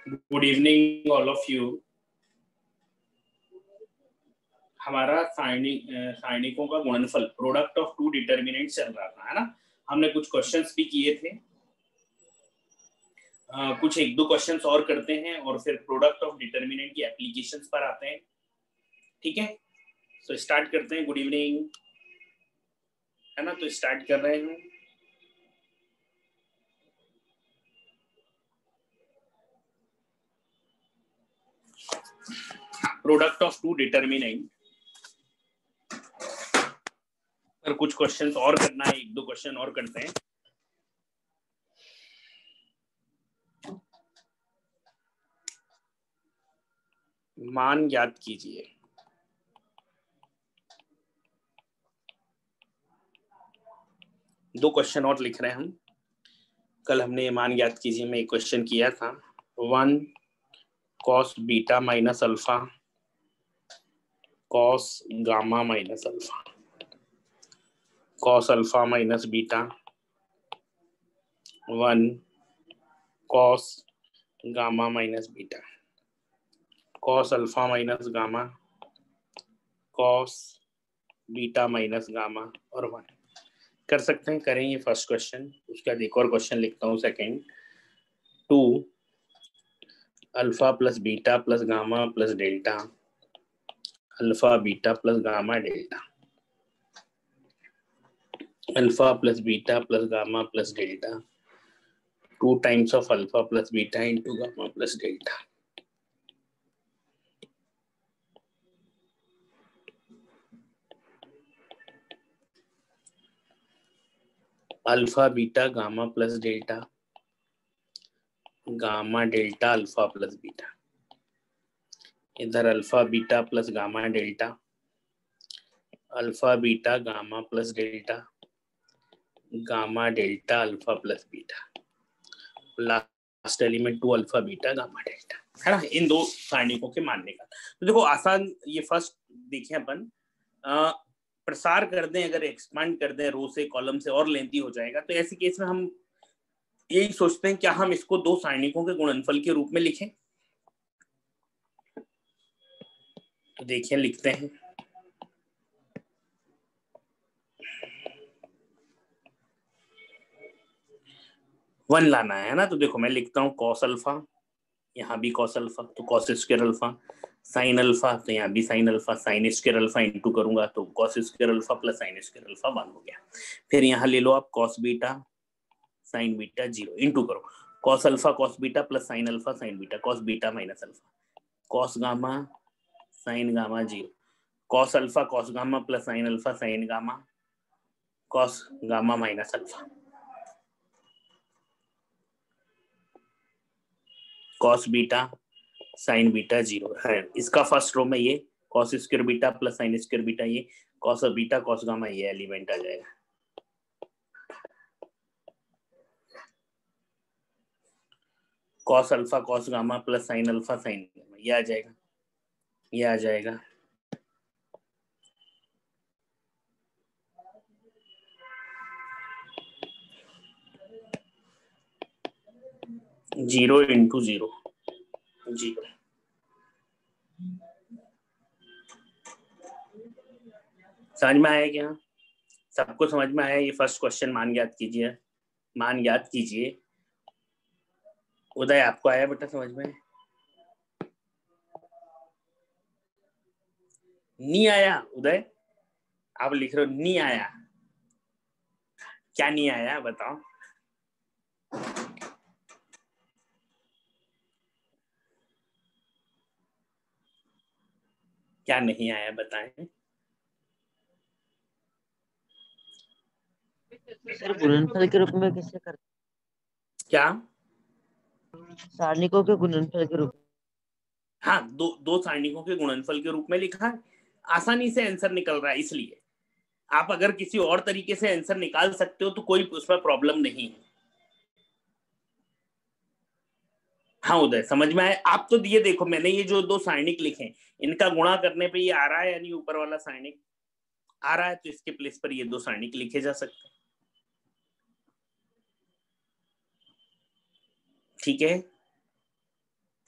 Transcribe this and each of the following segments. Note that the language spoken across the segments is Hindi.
Good evening all of you. हमारा सारणिकों का गुणनफल प्रोडक्ट ऑफ टू डिटर्मिनेंट चल रहा था, है ना। हमने कुछ क्वेश्चंस भी किए थे, कुछ एक दो क्वेश्चंस और करते हैं और फिर प्रोडक्ट ऑफ डिटर्मिनेंट की एप्लीकेशंस पर आते हैं। ठीक है, तो स्टार्ट करते हैं। गुड इवनिंग, है ना। तो स्टार्ट कर रहे हैं। प्रोडक्ट ऑफ टू डिटर्मिनेंट पर कुछ क्वेश्चंस और करना है, एक दो क्वेश्चन और करते हैं। मान ज्ञात कीजिए। दो क्वेश्चन और लिख रहे हैं हम। कल हमने ये मान ज्ञात कीजिए में एक क्वेश्चन किया था। 1 cos beta minus alpha cos gamma minus alpha cos alpha minus beta 1 cos gamma minus beta cos alpha minus gamma cos beta minus gamma और 1 कर सकते हैं। करें ये फर्स्ट क्वेश्चन, उसके बाद एक और क्वेश्चन लिखता हूँ second. 2 alpha plus beta plus gamma plus delta alpha beta plus gamma delta alpha plus beta plus gamma plus delta 2 times of alpha plus beta into gamma plus delta. Alpha beta gamma plus delta gamma delta alpha plus beta, इधर alpha beta plus gamma delta alpha beta gamma plus delta gamma delta alpha plus beta, last element 2 alpha beta gamma delta, है ना। इन दो सारणिकों के मानने का तो देखो आसान। ये फर्स्ट देखें अपन, प्रसार कर दें, अगर एक्सपांड कर दें रो से कॉलम से और लेंथी हो जाएगा। तो ऐसे केस में हम यही सोचते हैं क्या हम इसको दो सारणिकों के गुणनफल के रूप में लिखें। तो देखिए लिखते हैं। वन लाना है ना। तो देखो मैं लिखता हूँ कॉस अल्फा, यहाँ भी कॉस अल्फा तो cos square alpha, sine alpha तो यहाँ भी sine alpha, sine square alpha into करूंगा तो cos square alpha plus sine square alpha 1 हो गया। फिर यहाँ ले लो आप cos beta sine beta 0 into करो cos alpha cos beta plus sine alpha sine beta cos beta minus alpha cos gamma sine gamma 0 cos alpha cos gamma plus sine alpha sine gamma cos gamma minus alpha cos beta sine beta 0 है। इसका फर्स्ट रो में ये cos square beta plus sine square beta, ये कॉस बीटा कॉस गामा ये एलिमेंट आ जाएगा। Cos alpha cos gamma plus sine alpha sine gamma ये आ जाएगा, ये आ जाएगा। Zero into zero zero. समझ में आया क्या? सबको समझ में आया? ये फर्स्ट क्वेश्चन मान ज्ञात कीजिए, मान ज्ञात कीजिए। उदय आपको आया बेटा समझ में? नहीं आया उदय? आप लिख रहे हो नहीं आया, क्या नहीं आया बताओ? क्या नहीं आया बताएं। सर गुणनफल के रूप में कैसे करते? क्या? सारणिकों के गुणनफल के रूप? हाँ, दो सारणिकों के गुणनफल के रूप में लिखा है। आसानी से आंसर निकल रहा है, इसलिए आप अगर किसी और तरीके से आंसर निकाल सकते हो तो कोई उसमें प्रॉब्लम नहीं है। हाँ उदय समझ में आया? आप तो ये देखो मैंने ये जो दो सारणिक लिखे इनका गुणा करने पे ये आ रहा है, यानी ऊपर वाला सारणिक आ रहा है, तो इसके प्लेस पर ये दो सारणिक लिखे जा सकते हैं। ठीक है,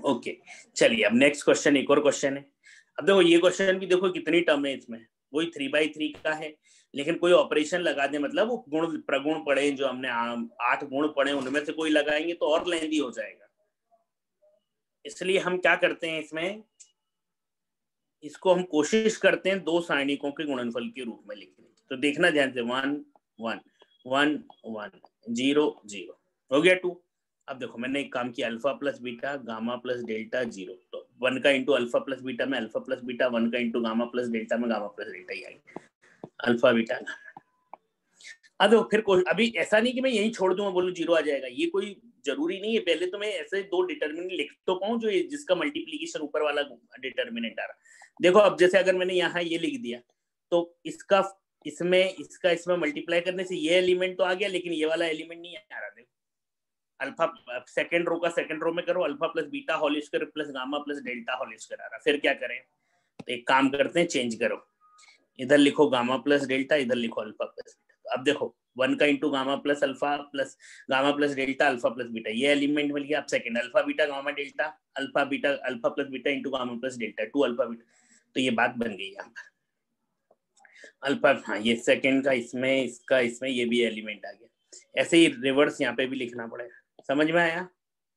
ओके चलिए अब नेक्स्ट क्वेश्चन, एक और क्वेश्चन है। अब देखो ये क्वेश्चन भी देखो कितनी टर्म है इसमें, वही 3/3 का है, लेकिन कोई ऑपरेशन लगा दे, मतलब वो गुण प्रगुण पढ़े जो हमने 8 गुण पढ़े उनमें से कोई लगाएंगे तो और लेंदी हो जाएगा। इसलिए हम क्या करते हैं इसमें, इसको हम कोशिश करते हैं 2 सारणिकों के गुणनफल के रूप में लिखने की। तो देखना ध्यान से 1 1 1 1 0 0 हो गया 2। अब देखो मैंने एक काम किया, alpha plus beta gamma plus delta 0, तो 1 का इंटू अल्फा प्लस बीटा में अल्फा प्लस बीटा, 1 का इंटू गामा प्लस डेल्टा में गामा प्लस डेल्टा ही आएगा, अल्फा बीटा। अब देखो फिर कोई अभी ऐसा नहीं कि मैं यही छोड़ दूंगा बोलूं 0 आ जाएगा, ये कोई जरूरी नहीं है। पहले तो मैं ऐसे 2 डिटर्मिनेंट लिख तो पाऊं जो जिसका मल्टीप्लीकेशन ऊपर वाला डिटर्मिनेंट आ रहा। देखो अब जैसे अगर मैंने यहाँ ये लिख दिया तो इसका इसमें मल्टीप्लाई करने से ये एलिमेंट तो आ गया, लेकिन ये वाला एलिमेंट नहीं आ रहा। देखो अल्फा सेकंड रो का सेकंड रो में करो, alpha plus beta whole square plus gamma plus delta whole square आ रहा। फिर क्या करें, तो एक काम करते हैं, चेंज करो, इधर लिखो गामा प्लस डेल्टा, इधर लिखो अल्फा प्लस बीटा। अब देखो 1 का into gamma plus alpha plus gamma plus delta alpha plus beta, ये एलिमेंट मिल गया। अब second alpha beta gamma delta alpha beta alpha plus beta into gamma plus delta 2 alpha beta, तो ये बात बन गई यहाँ पर अल्फा। हाँ ये सेकंड का इसमें, इसका इसमें, ये भी एलिमेंट आ गया। ऐसे ही रिवर्स यहाँ पे भी लिखना पड़ेगा। समझ में आया?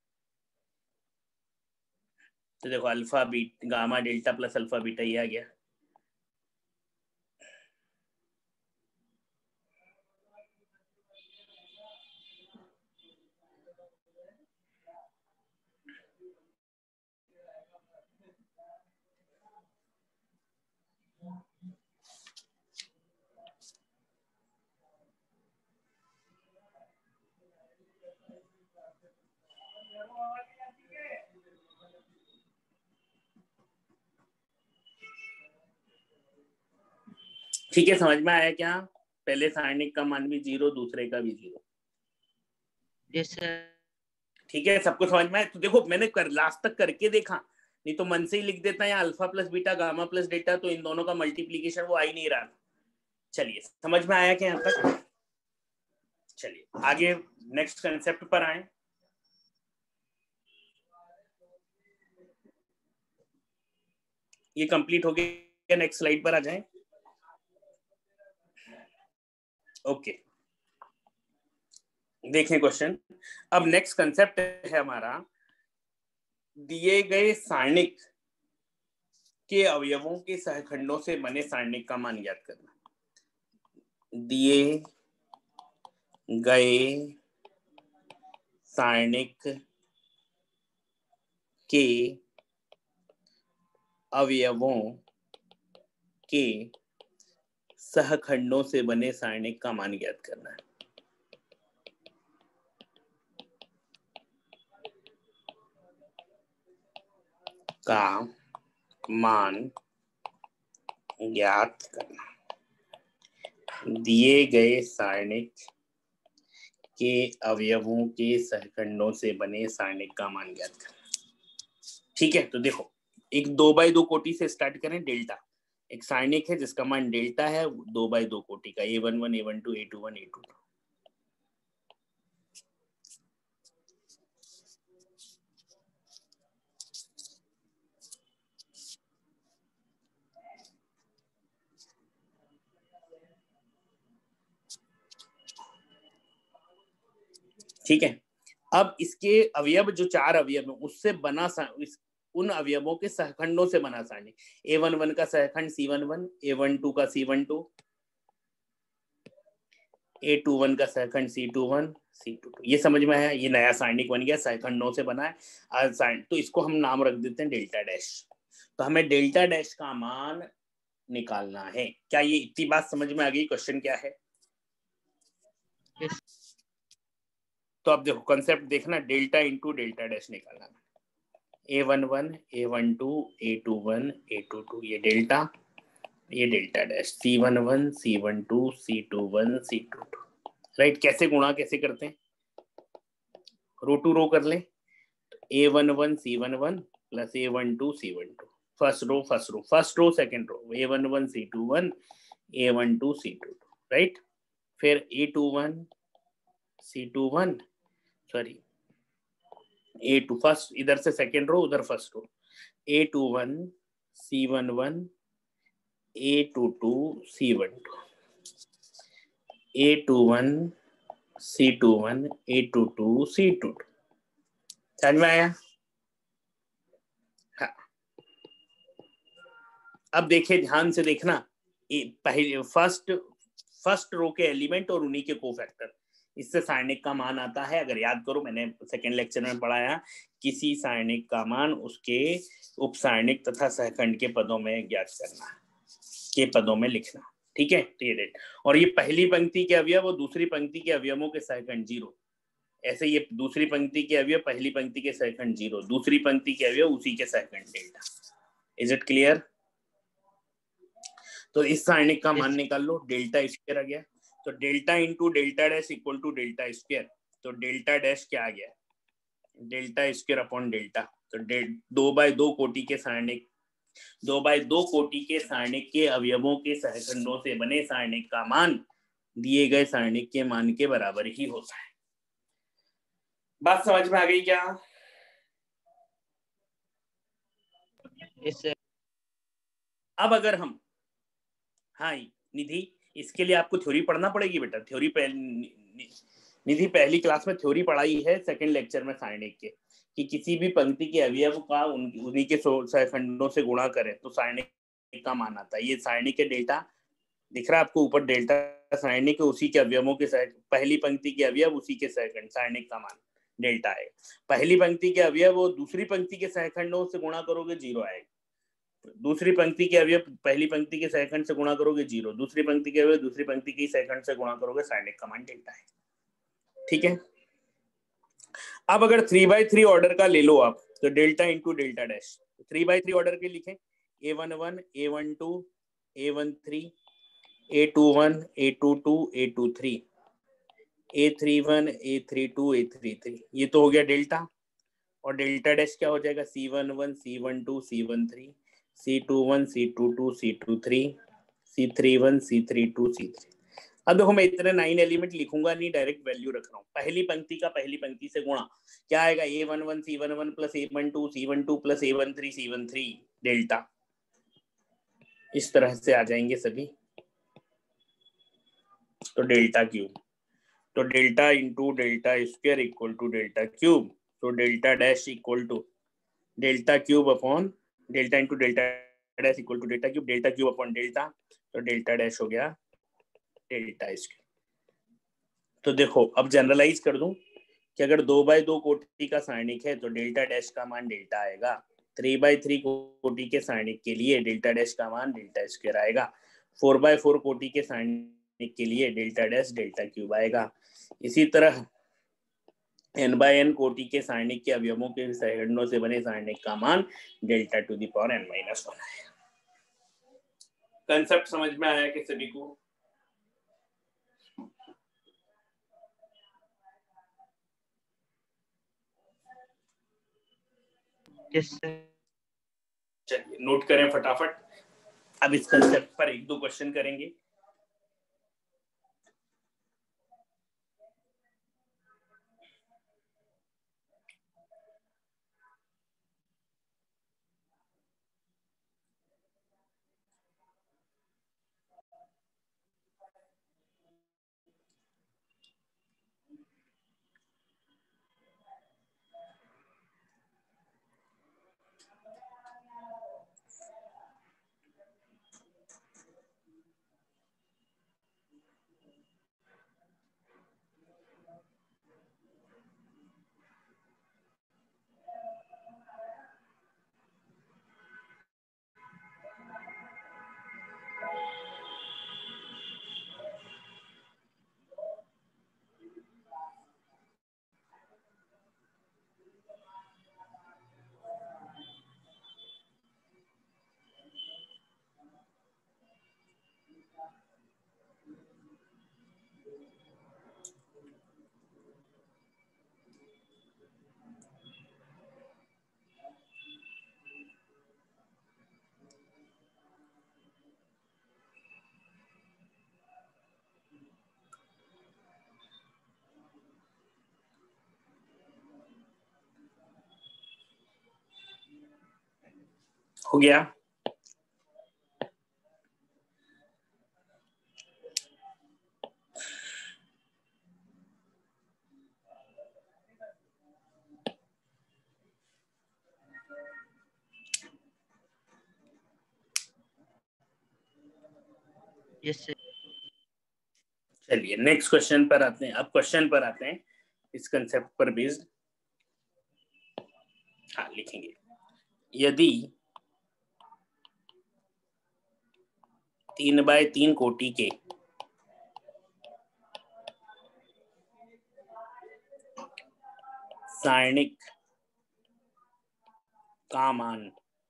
तो देखो alpha beta gamma delta plus alpha beta ये आ गया। ठीक है, समझ में आया क्या? पहले सारणिक का मान भी 0, दूसरे का भी 0। ठीक है, सबको समझ में आया? तो देखो मैंने लास्ट तक करके देखा, नहीं तो मन से ही लिख देता है alpha plus beta gamma plus delta, तो इन दोनों का मल्टीप्लीकेशन वो आ ही नहीं रहा। चलिए समझ में आया क्या यहाँ तक? चलिए आगे नेक्स्ट कंसेप्ट पर आए। ये कंप्लीट हो गया, नेक्स्ट स्लाइड पर आ जाएं। ओके देखें क्वेश्चन। अब नेक्स्ट कंसेप्ट है हमारा, दिए गए सारणिक के अवयवों के सहखंडों से बने सारणिक का मान ज्ञात करना। दिए गए सारणिक के अवयवों के सहखंडों से बने सारणिक का मान ज्ञात करना है। का मान ज्ञात करना। दिए गए सारणिक के अवयवों के सहखंडों से बने सारणिक का मान ज्ञात करना। ठीक है, तो देखो एक 2x2 कोटि से स्टार्ट करें। डेल्टा एक सारणिक है जिसका मान डेल्टा है, 2x2 कोटि का, A11 A12 A21 A22। ठीक है, अब इसके अवयव जो 4 अवयव है उससे बना उन अवयवों के सहखंडों से बना सारणिक। A11 का सहखंड C11, A12 का C12, A21 का सहखंड C21 C22। ये समझ में आया? ये नया सारणिक बन गया, सहखंडों से बना है। तो इसको हम नाम रख देते हैं डेल्टा डैश। तो हमें डेल्टा डैश का मान निकालना है। क्या ये इतनी बात समझ में आ गई? क्वेश्चन क्या है? तो अब देखो कंसेप्ट देखना, डेल्टा इंटू डेल्टा डैश निकालना। A11 A12 A21 A22 ये डेल्टा, ये delta dash, C11 C12 C21 C22। Right, कैसे गुणा कैसे करते हैं? रो टू रो कर लें। A11 C11 plus A12 C12, first row second row, A11 C21 A12 C22, right. फिर A21 C21 sorry A2 first, इधर से सेकेंड रो उधर first row, A21 C11 A22 C12 A21 C21 A22 C22। समझ में आया? हाँ। अब देखिए ध्यान से देखना, पहले फर्स्ट रो के एलिमेंट और उन्हीं के कोफैक्टर, इससे सारणिक का मान आता है। अगर याद करो मैंने सेकेंड लेक्चर में पढ़ाया, किसी सारणिक का मान उसके उपसारणिक तथा सहखंड के पदों में ज्ञात करना, के पदों में लिखना। ठीक है, डेट। और ये पहली पंक्ति के अवयव और दूसरी पंक्ति के अवयवों के सहखंड 0, ऐसे ये दूसरी पंक्ति के अवयव पहली पंक्ति के सहखंड 0, दूसरी पंक्ति के अवयव उसी के सहखंड डेल्टा। Is it clear? तो इस सारणिक का मान निकाल लो, डेल्टा स्क्वायर आ गया, तो delta into delta dash equal to delta square. तो डेल्टा डैश क्या आ गया? Delta square upon delta. तो 2/2 कोटि के सारणिक, 2/2 कोटि के सारणिक के अवयवों के सहखंडों से बने सारणिक का मान दिए गए सारणिक के मान के बराबर ही होता है। बात समझ में आ गई क्या? अब अगर हम, हाँ निधि, इसके लिए आपको थ्योरी पढ़ना पड़ेगी बेटा। थ्योरी निधि पहली क्लास में थ्योरी पढ़ाई है, सेकंड लेक्चर में सारणिक के, कि किसी भी पंक्ति के अवयव का उन्हीं के सहखंडों से गुणा करें तो सारणिक का मान आता है। ये सारणिक के डेल्टा दिख रहा है आपको ऊपर, डेल्टा सारणिक के उसी के अवयवों के पहली पंक्ति के अवयव उसी के सहखंड, सारणिक का मान डेल्टा है। पहली पंक्ति के अवयव और दूसरी पंक्ति के सहखंडों से गुणा करोगे 0 आएगा, दूसरी पंक्ति के अवयव पहली पंक्ति के सेकंड से गुणा करोगे 0, दूसरी पंक्ति के अवयव दूसरी पंक्ति के सेकंड से गुणा करोगे, सारणिक का मान डेल्टा है। ठीक है। अब अगर 3/3 ऑर्डर का ले लो आप, तो delta into delta dash, 3/3 order के लिखें, A11 A12 A13 A21 A22 A23 A31 A32 A33, ये तो हो गया डेल्टा। और डेल्टा डैश क्या हो जाएगा? C11 C12 C13 C21 C22 C23 C31 C32 C3। अब देखो मैं इतने 9 एलिमेंट लिखूंगा नहीं, डायरेक्ट वैल्यू रख रहा हूँ। पहली पंक्ति का पहली पंक्ति से गुणा क्या आएगा? A11 C11 plus A12 C12 plus A13 C13 delta. इस तरह से आ जाएंगे सभी। तो डेल्टा क्यूब, तो delta into delta square equal to delta cube. तो delta dash equal to delta cube upon delta into delta dash equal to delta cube, delta cube upon delta, तो डेल्टा डैश हो गया डेल्टा स्क्वायर। तो देखो अब जनरलाइज कर दूं कि अगर 2/2 कोटि का सारणिक है तो डेल्टा डैश का मान डेल्टा आएगा, 3/3 कोटि के सारणिक के लिए डेल्टा डैश का मान डेल्टा स्क्वायर आएगा, 4/4 कोटि के सारणिक के लिए डेल्टा डैश डेल्टा क्यूब आएगा। इसी तरह n/n कोटि के सारणिक के अवयवों के सहखंडों से बने सारणिक का मान delta two the power n-1 आएगा। कंसेप्ट समझ में आया कि सभी को? चलिए नोट करें फटाफट। अब इस कंसेप्ट पर 1-2 क्वेश्चन करेंगे। हो गया। Yes sir. चलिए नेक्स्ट क्वेश्चन पर आते हैं। अब क्वेश्चन पर आते हैं इस कंसेप्ट पर बेस्ड। हाँ लिखेंगे, यदि 3x3 कोटि के सारणिक का मान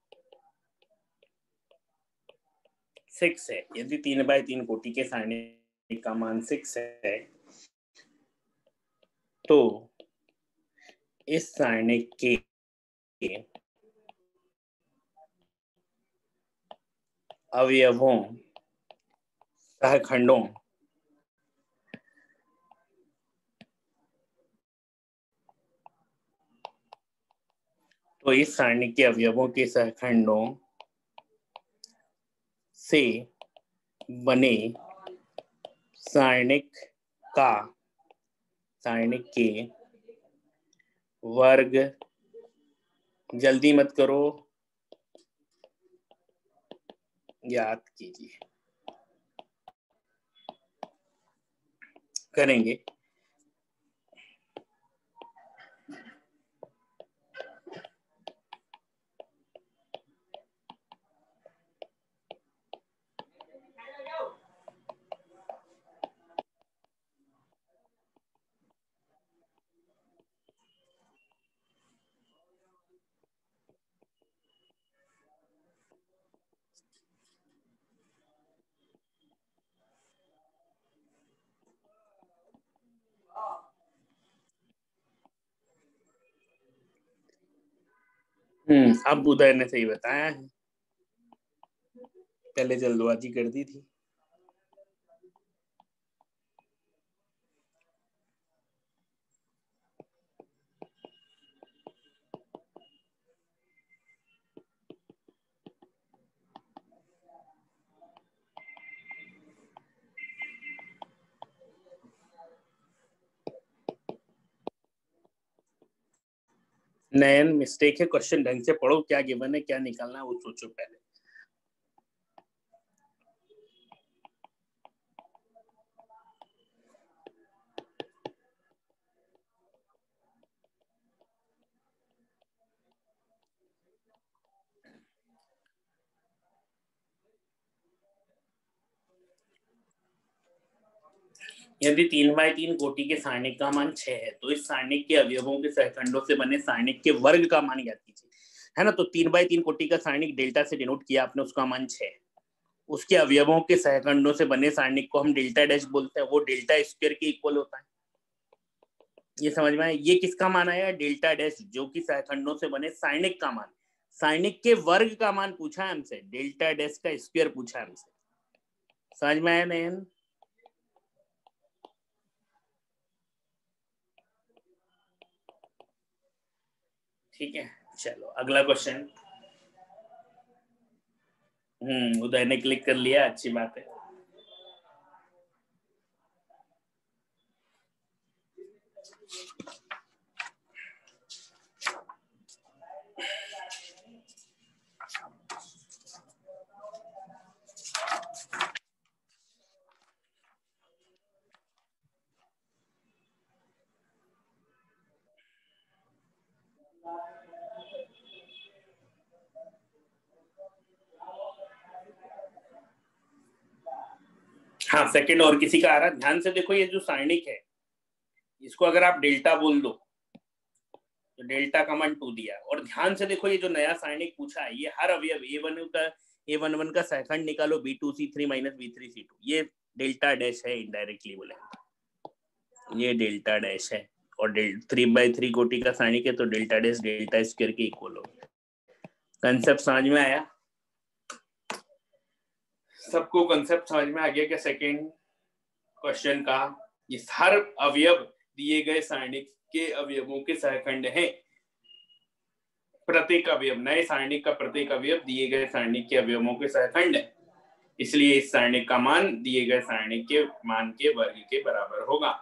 6 है, यदि 3x3 कोटि के सारणिक का मान 6 है, तो इस सारणिक के अवयवों सहखंडों तो इस सारणिक के अवयवों के सहखंडों से बने सारणिक के वर्ग, जल्दी मत करो, याद कीजिए, करेंगे। अब उदय ने सही बताया है, पहले जल्दबाजी कर दी थी। नयन मिस्टेक है, क्वेश्चन ढंग से पढ़ो, क्या गिवन है क्या निकालना है वो सोचो पहले। यदि 3x3 कोटि के सारणिक का मान 6 है, तो इस सारणिक के अवयवों के सहखंडों से बने सारणिक के वर्ग का मान ज्ञात कीजिए। है ना, तो 3x3 कोटि का सारणिक डेल्टा से डिनोट किया आपने, उसका मान 6। उसके अवयवों के सहखंडों से बने सारणिक को हम डेल्टा डैश बोलते हैं, वो डेल्टा स्क्वायर के इक्वल होता है। ये समझ में आया? ये किसका मान आया? डेल्टा डैश, जो कि सहखंडों से बने सारणिक का मान। सारणिक के वर्ग का मान पूछा है हमसे, डेल्टा डैश का स्क्वायर पूछा है हमसे। समझ में आया नयन? ठीक है, चलो अगला क्वेश्चन। उदय ने क्लिक कर लिया, अच्छी बात है। हाँ सेकंड और किसी का आ रहा, ध्यान से देखो। ये जो सारणिक है इसको अगर आप डेल्टा बोल दो तो डेल्टा का मान 2 दिया, और ध्यान से देखो ये जो नया सारणिक पूछा है, ये हर अवयव A11 का सहखंड निकालो, B2C3 - B3C2, ये डेल्टा डैश है, इनडायरेक्टली बोले ये डेल्टा डैश है। और 3x3 कोटि का सारणिक है तो डेल्टा डैश डेल्टा स्क्वायर के इक्वल हो। कंसेप्ट समझ में आया सबको? कंसेप्ट समझ में आ गया क्या सेकेंड क्वेश्चन का? ये हर अवयव दिए गए सारणिक के अवयवों के सहखंड हैं। प्रत्येक अवयव, नए सारणिक का प्रत्येक अवयव दिए गए सारणिक के अवयवों के सहखंड है, इसलिए इस सारणिक का मान दिए गए सारणिक के मान के वर्ग के बराबर होगा।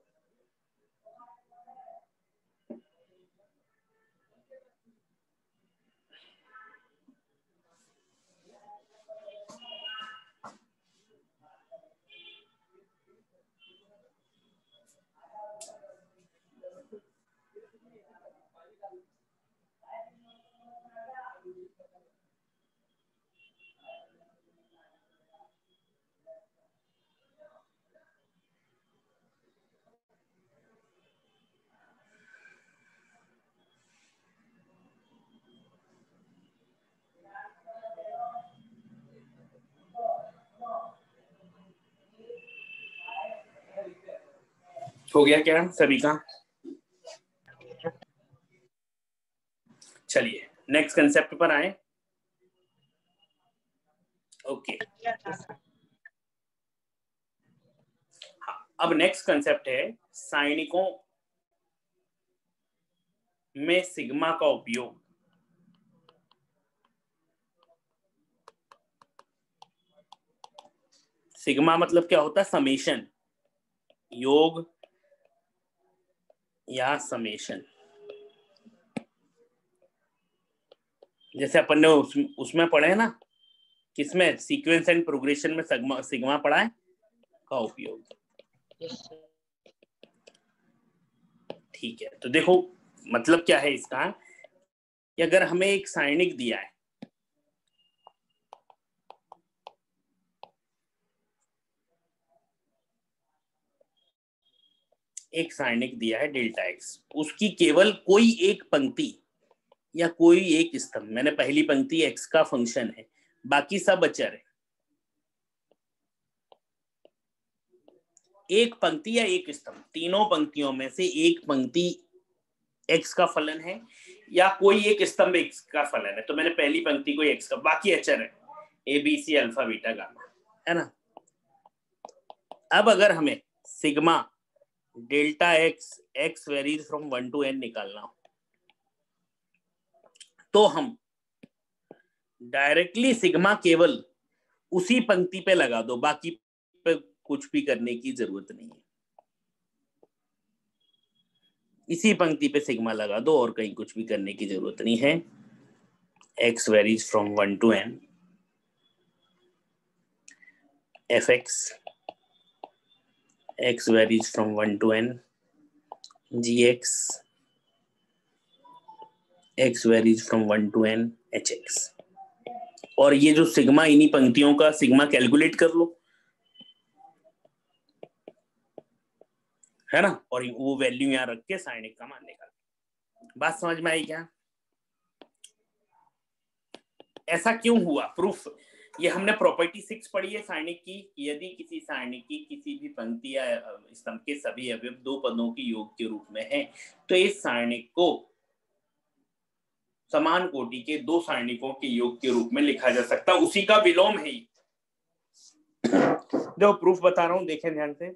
हो गया क्या सभी का? चलिए नेक्स्ट कंसेप्ट पर आए। ओके अब नेक्स्ट कंसेप्ट है सारणिकों में सिग्मा का उपयोग। सिग्मा मतलब क्या होता है? समेशन, योग या समेशन। जैसे अपन ने उसमें पढ़े ना, किसमें? सीक्वेंस एंड प्रोग्रेशन में सिग्मा पढ़ा है का उपयोग। ठीक है, तो देखो मतलब क्या है इसका कि अगर हमें एक सारणिक दिया है, एक सारणिक दिया है डेल्टा एक्स, उसकी केवल कोई एक पंक्ति या कोई एक स्तंभ, मैंने पहली पंक्ति एक्स का फंक्शन है, बाकी सब अचर है, एक पंक्ति या एक स्तंभ, तीनों पंक्तियों में से एक पंक्ति एक्स का फलन है या कोई एक स्तंभ एक्स का फलन है, तो मैंने पहली पंक्ति को एक्स का, बाकी अचर है a b c alpha beta gamma, है ना। अब अगर हमें sigma delta x, x varies from 1 to n निकालना हो, तो हम डायरेक्टली सिग्मा केवल उसी पंक्ति पे लगा दो, बाकी पे कुछ भी करने की जरूरत नहीं है। इसी पंक्ति पे सिग्मा लगा दो और कहीं कुछ भी करने की जरूरत नहीं है। x varies from 1 to n fx, x varies from 1 to n gx, x varies from 1 to n hx। और ये जो सिग्मा, इन्हीं पंक्तियों का सिग्मा कैलकुलेट कर लो, है ना, और वो वैल्यू यहां रख के सारणिक का मान निकाल। बात समझ में आई क्या? ऐसा क्यों हुआ? प्रूफ, ये हमने प्रॉपर्टी 6 पढ़ी है सारणिक की, यदि किसी सारणिक की किसी भी पंक्ति या स्तंभ के सभी अवयव दो पदों के योग के रूप में है, तो इस सारणिक को समान कोटि के दो सारणिकों के योग के रूप में लिखा जा सकता, उसी का विलोम है। जो प्रूफ बता रहा हूं, देखें ध्यान से।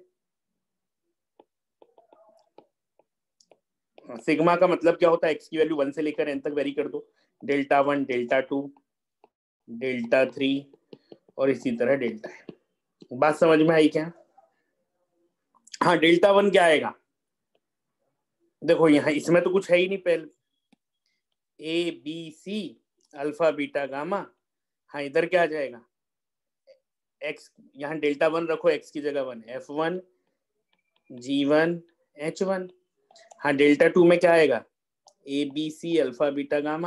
सिग्मा का मतलब क्या होता है? एक्स की वैल्यू 1 से लेकर n तक वेरी कर दो, डेल्टा 1, डेल्टा 2, डेल्टा 3 और इसी तरह डेल्टा है। बात समझ में आई क्या? हाँ, डेल्टा 1 क्या आएगा? देखो यहाँ इसमें तो कुछ है ही नहीं, पहले a b c alpha beta gamma. हाँ, इधर क्या आ जाएगा? एक्स, यहाँ डेल्टा 1 रखो, एक्स की जगह 1, F1 G1 H1। हाँ, डेल्टा 2 में क्या आएगा? A b c alpha beta gamma,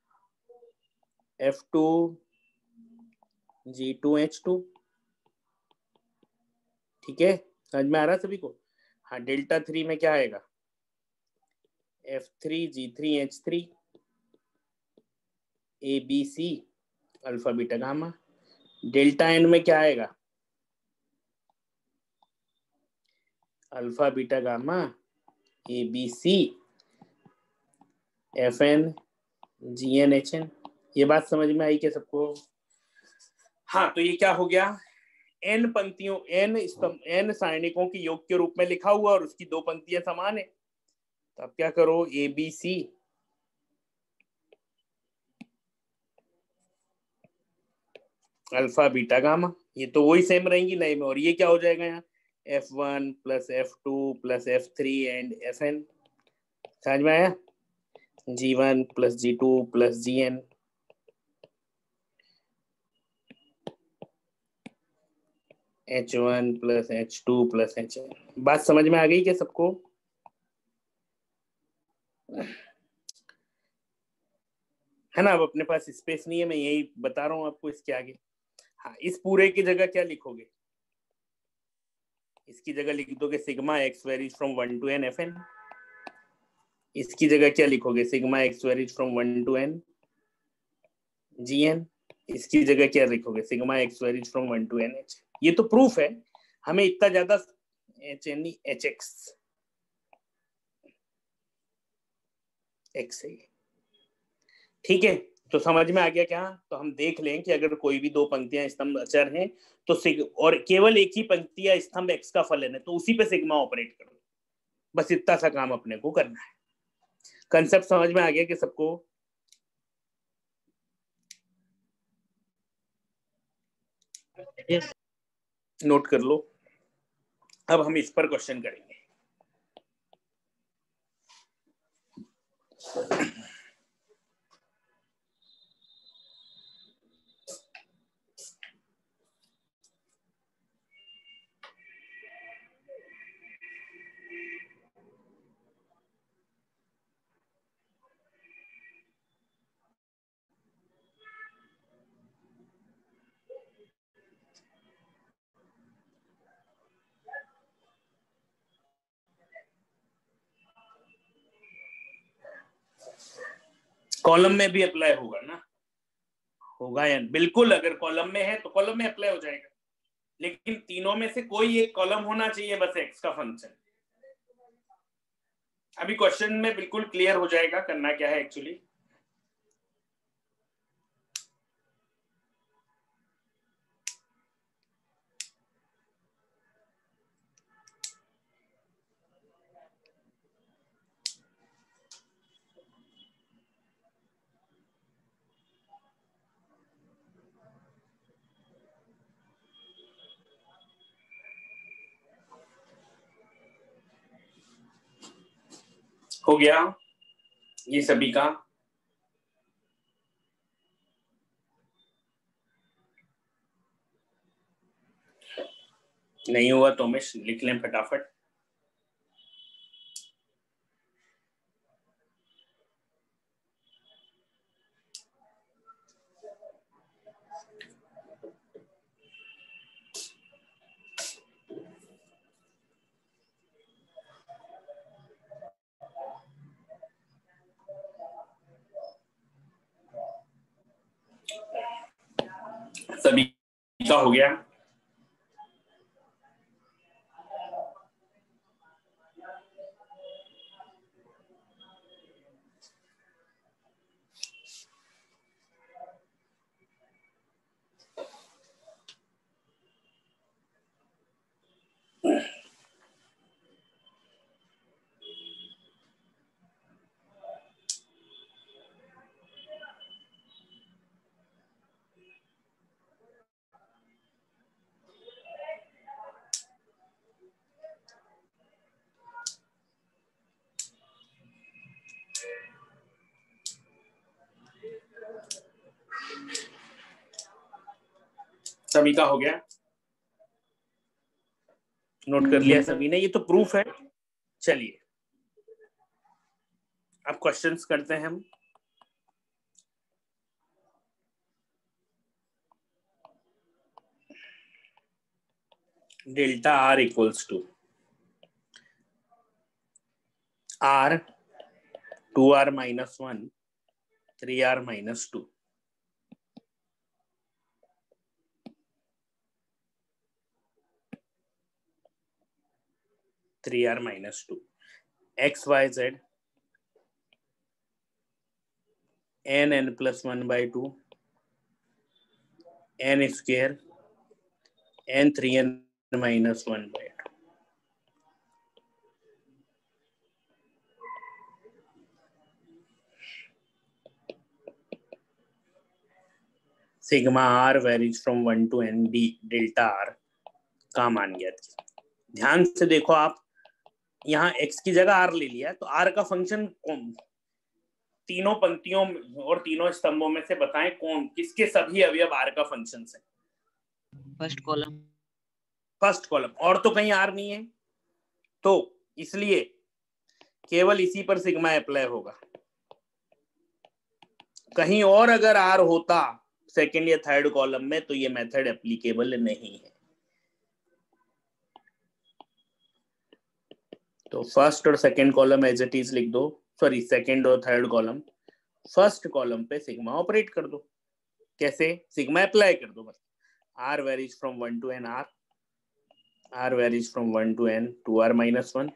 F2 G2 H2। ठीक है, समझ में आ रहा है सभी को? हाँ, डेल्टा 3 में क्या आएगा? F3 G3 H3, a b c alpha beta gamma. Delta n में क्या आएगा? Alpha beta gamma, a b c f n g n h n. ये बात समझ में आई क्या सबको? हाँ, तो ये क्या हो गया? एन पंक्तियों, एन सारणिकों के योग के रूप में लिखा हुआ और उसकी दो पंक्तियां समान है। तो अब क्या करो? A b c alpha beta gamma, ये तो वही सेम रहेंगी नए में। और ये क्या हो जाएगा यहाँ, F1 plus F2 plus F3 and Fn। समझ में आया? G1 plus G2 plus Gn, H1 plus H2 plus Hn। बात समझ में आ गई क्या सबको? है ना? अब अपने पास स्पेस नहीं है, मैं यही बता रहा हूँ आपको इसके आगे। हाँ, इस पूरे की जगह क्या लिखोगे? इसकी जगह लिख दोगे sigma x varies from 1 to n Fn। इसकी जगह क्या लिखोगे? Sigma x varies from 1 to n Gn। इसकी जगह क्या लिखोगे? Sigma x varies from 1 to n H। ये तो प्रूफ है, हमें इतना ज्यादा Hn Hx x है। ठीक है, तो समझ में आ गया क्या? तो हम देख लें कि अगर कोई भी दो पंक्तियां स्तंभ अचर हैं तो और केवल एक ही पंक्ति या स्तंभ x का फलन है तो उसी पे सिग्मा ऑपरेट करो। बस इतना सा काम अपने को करना है। कंसेप्ट समझ में आ गया कि सबको? यस। नोट कर लो। अब हम इस पर क्वेश्चन करेंगे। कॉलम में भी अप्लाई होगा ना? होगा या बिल्कुल, अगर कॉलम में है तो कॉलम में अप्लाई हो जाएगा, लेकिन तीनों में से कोई एक कॉलम होना चाहिए बस एक्स का फंक्शन। अभी क्वेश्चन में बिल्कुल क्लियर हो जाएगा करना क्या है एक्चुअली। हो गया ये सभी का? नहीं हुआ तो हमें लिख लें फटाफट। सभी का हो गया? सभी का हो गया? नोट कर लिया सभी ने? ये तो प्रूफ है। चलिए अब क्वेश्चंस करते हैं हम। Delta r equals to r 2r minus 1 3r minus 2। 3r minus 2 x y z n plus 1 by 2 n square n 3n minus 1 by 2। Sigma r varies from 1 to n d delta r का मान ज्ञात किया। ध्यान से देखो आप, यहाँ x की जगह r ले लिया, तो r का फंक्शन कौन, तीनों पंक्तियों और तीनों स्तंभों में से बताएं कौन किसके सभी अवयव r का फंक्शन है। First column. फर्स्ट कॉलम, और तो कहीं r नहीं है, तो इसलिए केवल इसी पर सिग्मा अप्लाई होगा। कहीं और अगर r होता सेकंड या थर्ड कॉलम में तो ये मेथड एप्लीकेबल नहीं है। तो फर्स्ट और second column as it is लिख दो, सॉरी सेकंड और थर्ड कॉलम, फर्स्ट कॉलम पे सिग्मा ऑपरेट कर दो। कैसे? सिग्मा अप्लाई कर दो बस। r varies from 1 to n r varies from 1 to n 2r minus 1,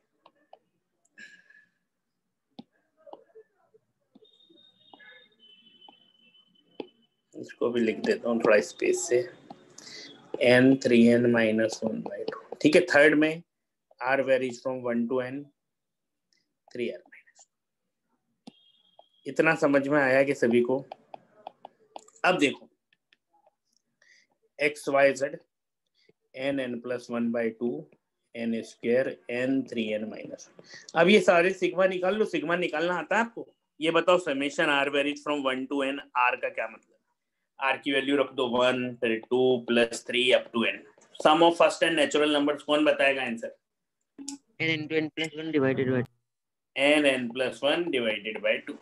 इसको भी लिख देता हूँ थोड़ा स्पेस से, n 3n minus 1 by 2। ठीक है, थर्ड में r varies from 1 to n 3r minus। इतना समझ में आया कि सभी को? अब देखो x y z n plus 1 by 2 n square n 3n minus 1। अब ये सारे सिग्मा निकाल लो। सिग्मा निकालना आता है आपको? ये बताओ, summation r varies from 1 to n, r का क्या मतलब? r की वैल्यू रख दो 1, फिर 2 plus 3 up to n। Sum of first n natural numbers कौन बताएगा answer? n into n plus 1 divided by n plus 1 divided by 2।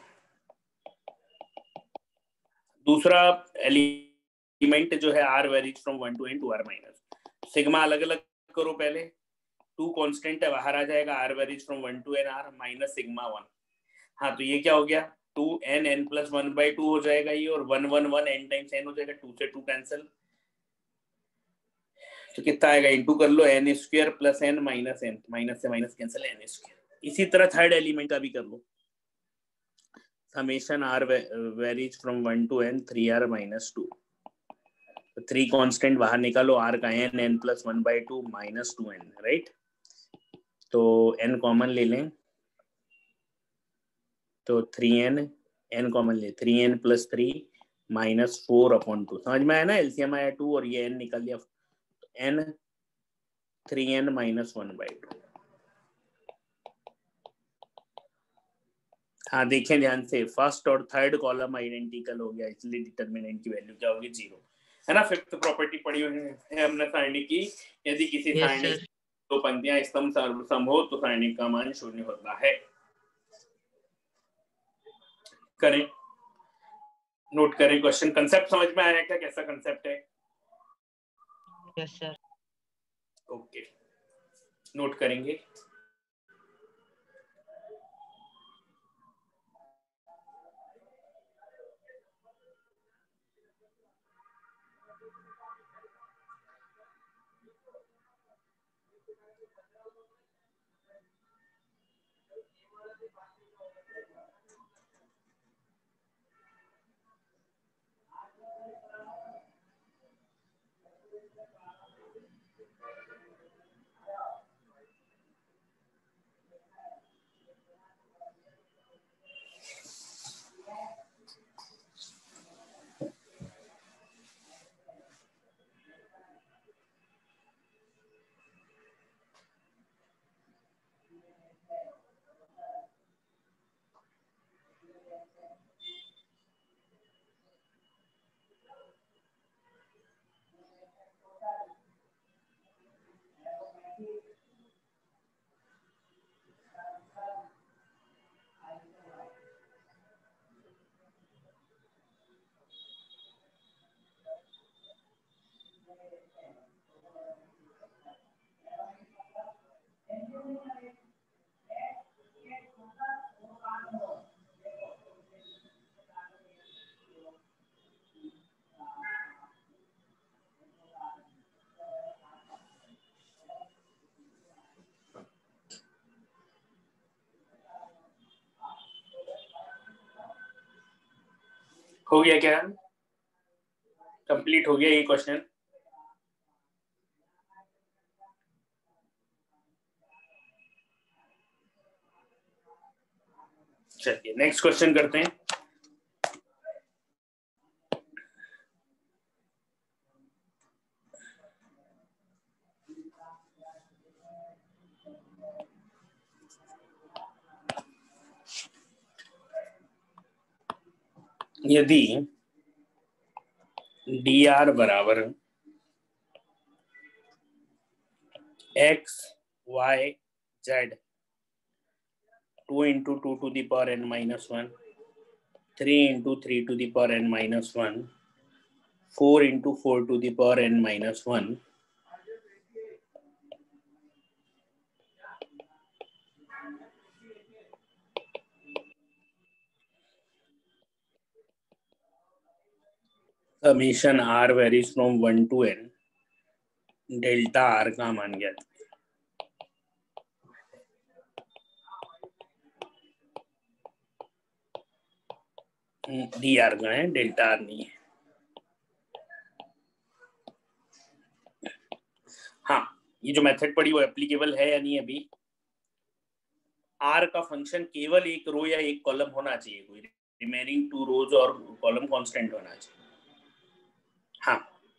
दूसरा एलिमेंट जो है r varies from 1 to n 2r minus। Sigma अलग अलग करो पहले, 2 कांस्टेंट है बाहर आ जाएगा, r varies from 1 to n r minus sigma 1। हाँ, तो ये क्या हो गया? 2n n plus 1 by 2 हो जाएगा ये, और 1 1 1 n टाइम्स n हो जाएगा, 2 से 2 कैंसिल, तो कितना आएगा? इंटू कर लो, n square plus n minus n, minus से माइनस कैंसिल, n स्क्वायर। इसी तरह थर्ड एलिमेंट का भी कर लो, summation r varies from 1 to n 3r minus 2। तो 3 कांस्टेंट बाहर निकालो, r का n plus 1 by 2 minus 2n, right? तो n कॉमन ले लें, तो 3n, n कॉमन ले, 3n plus 3 minus 4 upon 2। समझ में आया ना? एलसीएम आया 2 और ये n निकल लिया, n 3n minus 1 by 2। हाँ देखें ध्यान से, फर्स्ट और थर्ड कॉलम आइडेंटिकल हो गया, इसलिए डिटरमिनेंट की वैल्यू क्या होगी? 0, है ना? फिफ्थ प्रॉपर्टी पढ़ी हुई है हमने सारणी की, यदि किसी सारणी दो पंक्तियां स्तंभ सम हो तो सारणी का मान 0 होता है। करें, नोट करें क्वेश्चन। कंसेप्ट समझ में आया क्या? कैसा कंसेप्ट है? Yes sir. ओके, नोट करेंगे। हो गया क्या? कंप्लीट हो गया ये क्वेश्चन? चलिए नेक्स्ट क्वेश्चन करते हैं। यदि dr बराबर x y z 2 into 2 to the power n minus 1, 3 into 3 to the power n minus 1, 4 into 4 to the power n minus 1, summation r varies from 1 to n, delta r का मान ज्ञात डी आर का है, डेल्टा आर नहीं है। हाँ, ये जो मेथड पड़ी वो एप्लीकेबल है या नहीं अभी? आर का फंक्शन केवल एक रो या एक कॉलम होना चाहिए, कोई रिमेनिंग 2 रोज और कॉलम कांस्टेंट होना चाहिए। हाँ,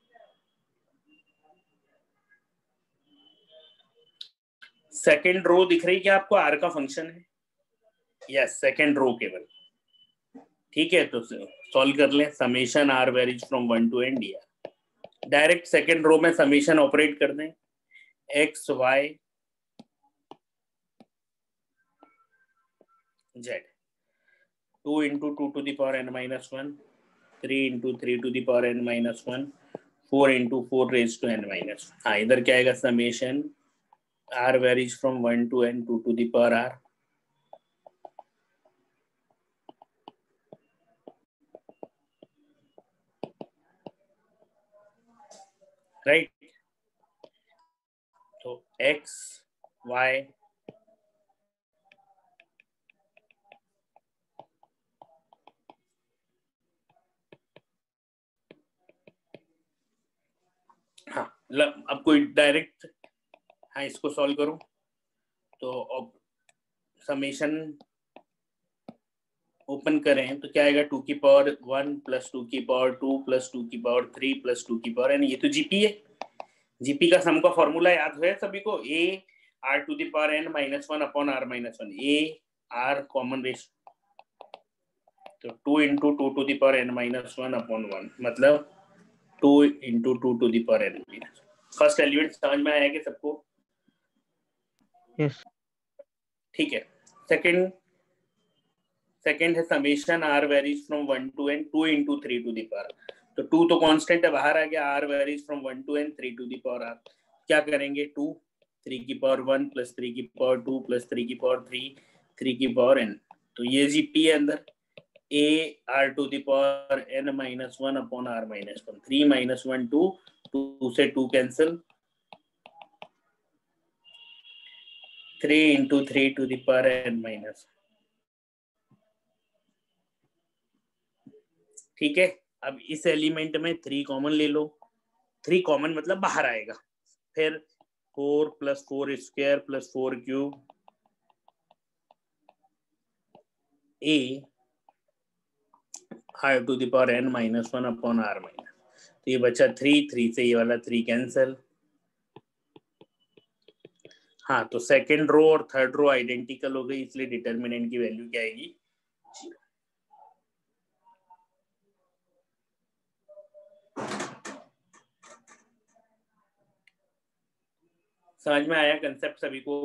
सेकेंड रो दिख रही क्या आपको? आर का फंक्शन है, यस, सेकेंड रो केवल। ठीक है, तो सॉल्व कर लें। Summation r varies from 1 to n dr। Direct second row में समेशन ऑपरेट कर दें, x y z, 2 into 2 to the power n minus 1, 3 into 3 to the power n minus 1, 4 into 4 raised to n minus 1। हाँ, इधर क्या आएगा? Summation r varies from 1 to n 2 to the power r, right. तो x y हाँ, अब कोई डायरेक्ट, हाँ इसको सॉल्व करो तो समेशन ओपन करें तो क्या आएगा? 2 की पावर 1 प्लस 2 की पावर 2 प्लस 2 की पावर 3 प्लस 2 की पावर n। ये तो जीपी है, जीपी का सम का फॉर्मूला याद है सभी को? a r to the power n minus 1 upon r minus 1, a r common ratio, तो 2 into 2 to the power n minus 1 upon 1, मतलब 2 into 2 to the power n minus 1। First element समझ में आया कि सबको? यस। ठीक है। सेकंड है summation r varies from 1 to n 2 into 3 to the power, तो 2 तो कांस्टेंट है, बाहर आ गया, r varies from 1 to n 3 to the power r। क्या करेंगे? 2 3 की पावर 1 प्लस 3 की पावर 2 प्लस 3 की पावर 3 3 की पावर n, तो ये जीपी है अंदर, a r to the power n minus 1 upon r minus 1, 3 minus 1 2, 2 से 2 cancel, 3 into 3 to the power n minus। ठीक है, अब इस एलिमेंट में 3 कॉमन ले लो, 3 कॉमन मतलब बाहर आएगा, फिर 4 plus 4 square plus 4 cube a r to the power n minus 1 upon r minus, तो ये बचा 3, 3 से ये वाला 3 कैंसिल। हाँ, तो सेकेंड रो और थर्ड रो आइडेंटिकल हो गई, इसलिए डिटर्मिनेंट की वैल्यू क्या आएगी? 0। समझ में आया कंसेप्ट सभी को?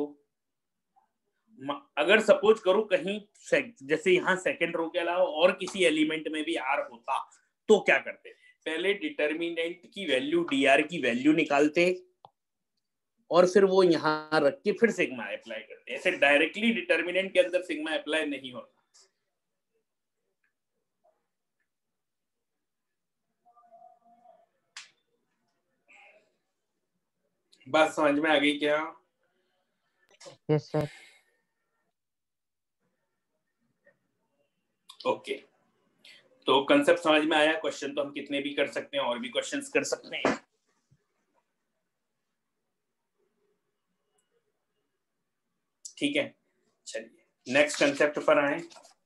अगर सपोज करो कहीं जैसे यहाँ सेकेंड रो के अलावा और किसी एलिमेंट में भी आर होता तो क्या करते? पहले डिटर्मिनेंट की वैल्यू डी आर की वैल्यू निकालते और फिर वो यहाँ रख के फिर सिग्मा अप्लाई करते। ऐसे डायरेक्टली डिटर्मिनेंट के अंदर सिग्मा अप्लाई नहीं होता। बात समझ में आ गई क्या? Yes sir. ओके, तो कंसेप्ट समझ में आया। क्वेश्चन तो हम कितने भी कर सकते हैं, और भी क्वेश्चंस कर सकते हैं। ठीक है, चलिए नेक्स्ट कंसेप्ट पर आए।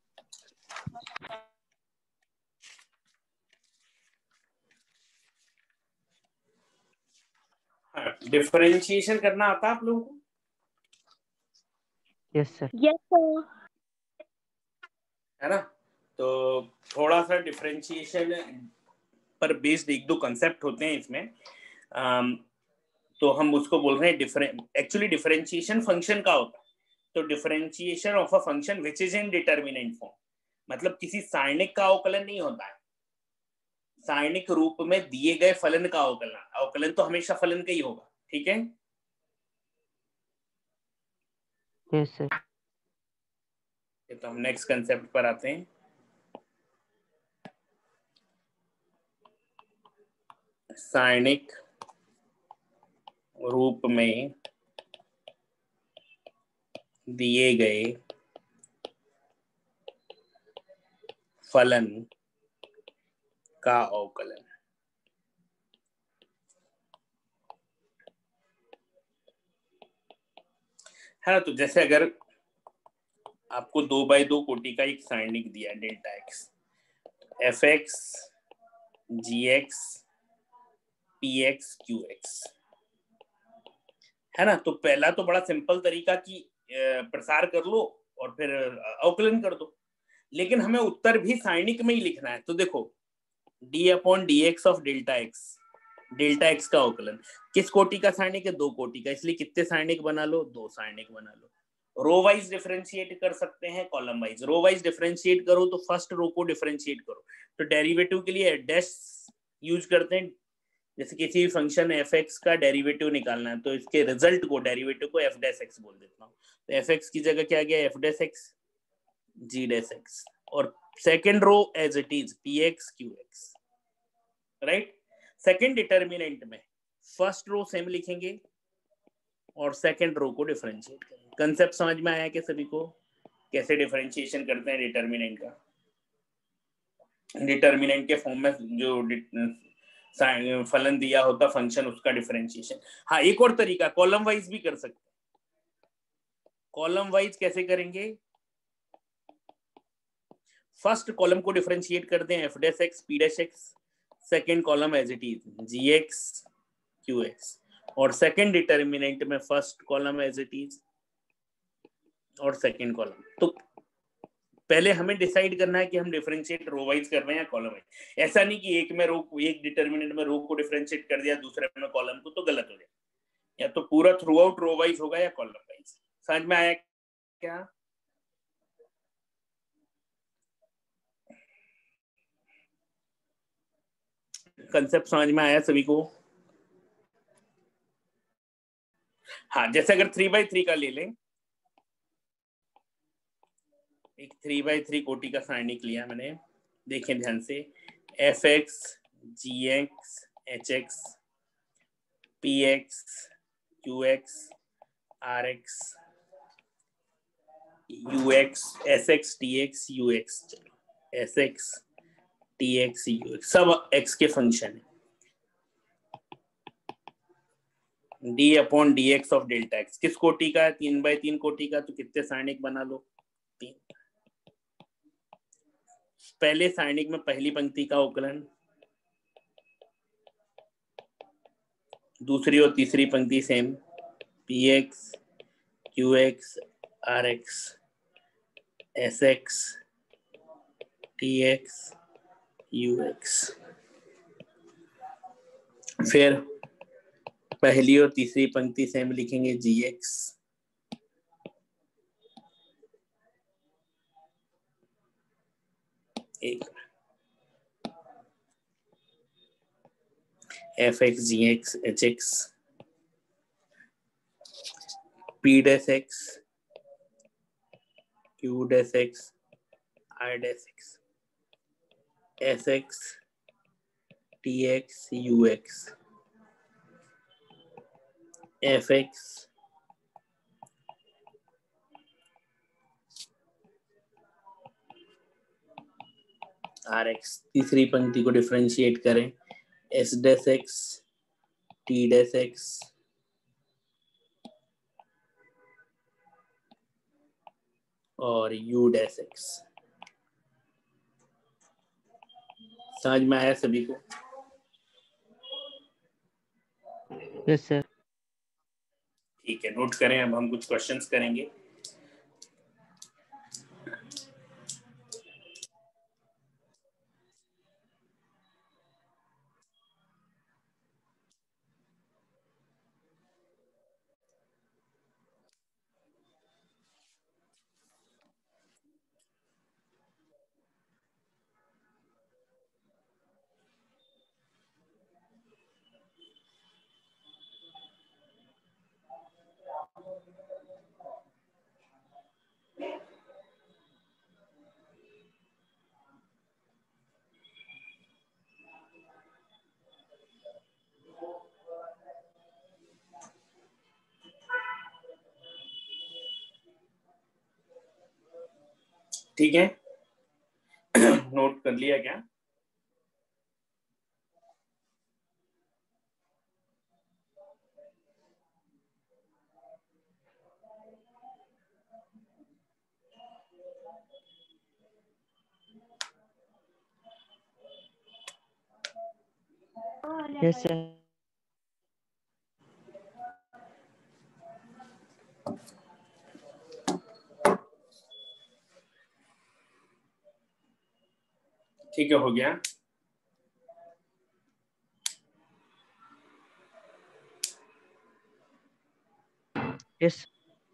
डिफरेंशिएशन करना आता है आप लोगों को? Yes sir. Yes sir. है ना? तो थोड़ा सा डिफरेंशिएशन पर बेस्ड एक दो कंसेप्ट होते हैं इसमें। तो हम उसको बोल रहे हैं एक्चुअली डिफरेंशिएशन फंक्शन का होता है। तो differentiation of a function which is in determinant form, मतलब किसी सारणिक का अवकलन नहीं होता है। सारणिक रूप में दिए गए फलन का अवकलन, अवकलन तो हमेशा फलन का ही होगा, ठीक है। Yes sir. तो हम नेक्स्ट कंसेप्ट पर आते हैं। सारणिक रूप में दिए गए फलन का अवकलन। है ना, तो जैसे अगर आपको 2x2 कोटि का एक सारणिक दिया है delta x, f x g x p x q x, है ना। तो पहला तो बड़ा सिंपल तरीका कि प्रसार कर लो और फिर अवकलन कर दो, लेकिन हमें उत्तर भी सारणिक में ही लिखना है। तो देखो d upon d x of delta x का अवकलन किस कोटि का सारणिक है? 2 कोटि का, इसलिए कितने सारणिक बना लो? 2 सारणिक बना लो। रो वाइज डिफरेंशिएट कर सकते हैं, column wise. Row wise differentiate करो तो फर्स्ट रो को डिफरेंशिएट करो, तो डेरिवेटिव के लिए डैश यूज करते हैं। जैसे किसी भी फंक्शन एफ एक्स का डेरिवेटिव निकालना है तो इसके रिजल्ट को, डेरिवेटिव को एफ डैश एक्स बोल देता हूँ। तो एफ एक्स की जगह क्या गया? F dash x g dash x, और second row as it is p x q x, right. Second determinant में फर्स्ट रो सेम लिखेंगे और सेकेंड रो को डिफरेंशिएट करेंगे। कंसेप्ट समझ में आया क्या सभी को? कैसे डिफरेंशिएशन करते हैं डिटर्मिनेंट का? डिटर्मिनेंट के फॉर्म में जो फलन दिया होता फंक्शन, उसका डिफरेंशिएशन। हाँ, एक और तरीका कॉलम वाइज भी कर सकते हैं। कॉलम वाइज कैसे करेंगे? फर्स्ट कॉलम को डिफरेंशिएट कर दें f dash x p dash x, second column as it is g x q x, और सेकेंड डिटर्मिनेंट में first column as it is और सेकेंड कॉलम। तो पहले हमें डिसाइड करना है कि हम डिफरेंशिएट रो वाइज कर रहे हैं या कॉलम वाइज। ऐसा नहीं कि एक में रो, एक डिटर्मिनेंट में रो को डिफरेंशिएट कर दिया, दूसरे में कॉलम को, तो गलत हो जाए। या तो पूरा थ्रू आउट रो वाइज होगा या कॉलम वाइज। समझ में आया क्या? कंसेप्ट समझ में आया सभी को? हाँ, जैसे अगर 3x3 का ले लें, एक 3x3 कोटि का सारणिक लिया मैंने, देखें ध्यान से, f x g x h x p x q x r x u x s x t x u x, चलो s x t x u x सब एक्स के फंक्शन है। D upon d x of delta x किस कोटि का है? 3x3 कोटि का। तो कितने सारणिक बना लो? 3। पहले सारणिक में पहली पंक्ति का अवकलन, दूसरी और तीसरी पंक्ति same, p x q x r x s x t x u x. फिर पहली और तीसरी पंक्ति सेम लिखेंगे, जी एक्स एक f x g x h x p dash x q dash x r dash x s x t x u x f x r x. तीसरी पंक्ति को डिफरेंशिएट करें, s dash x t dash x और यू डैश एक्स। समझ में आया सभी को? Yes sir. ठीक है, नोट करें। अब हम कुछ क्वेश्चंस करेंगे। ठीक है। नोट कर लिया क्या? Yes sir. ठीक है, हो गया। यस।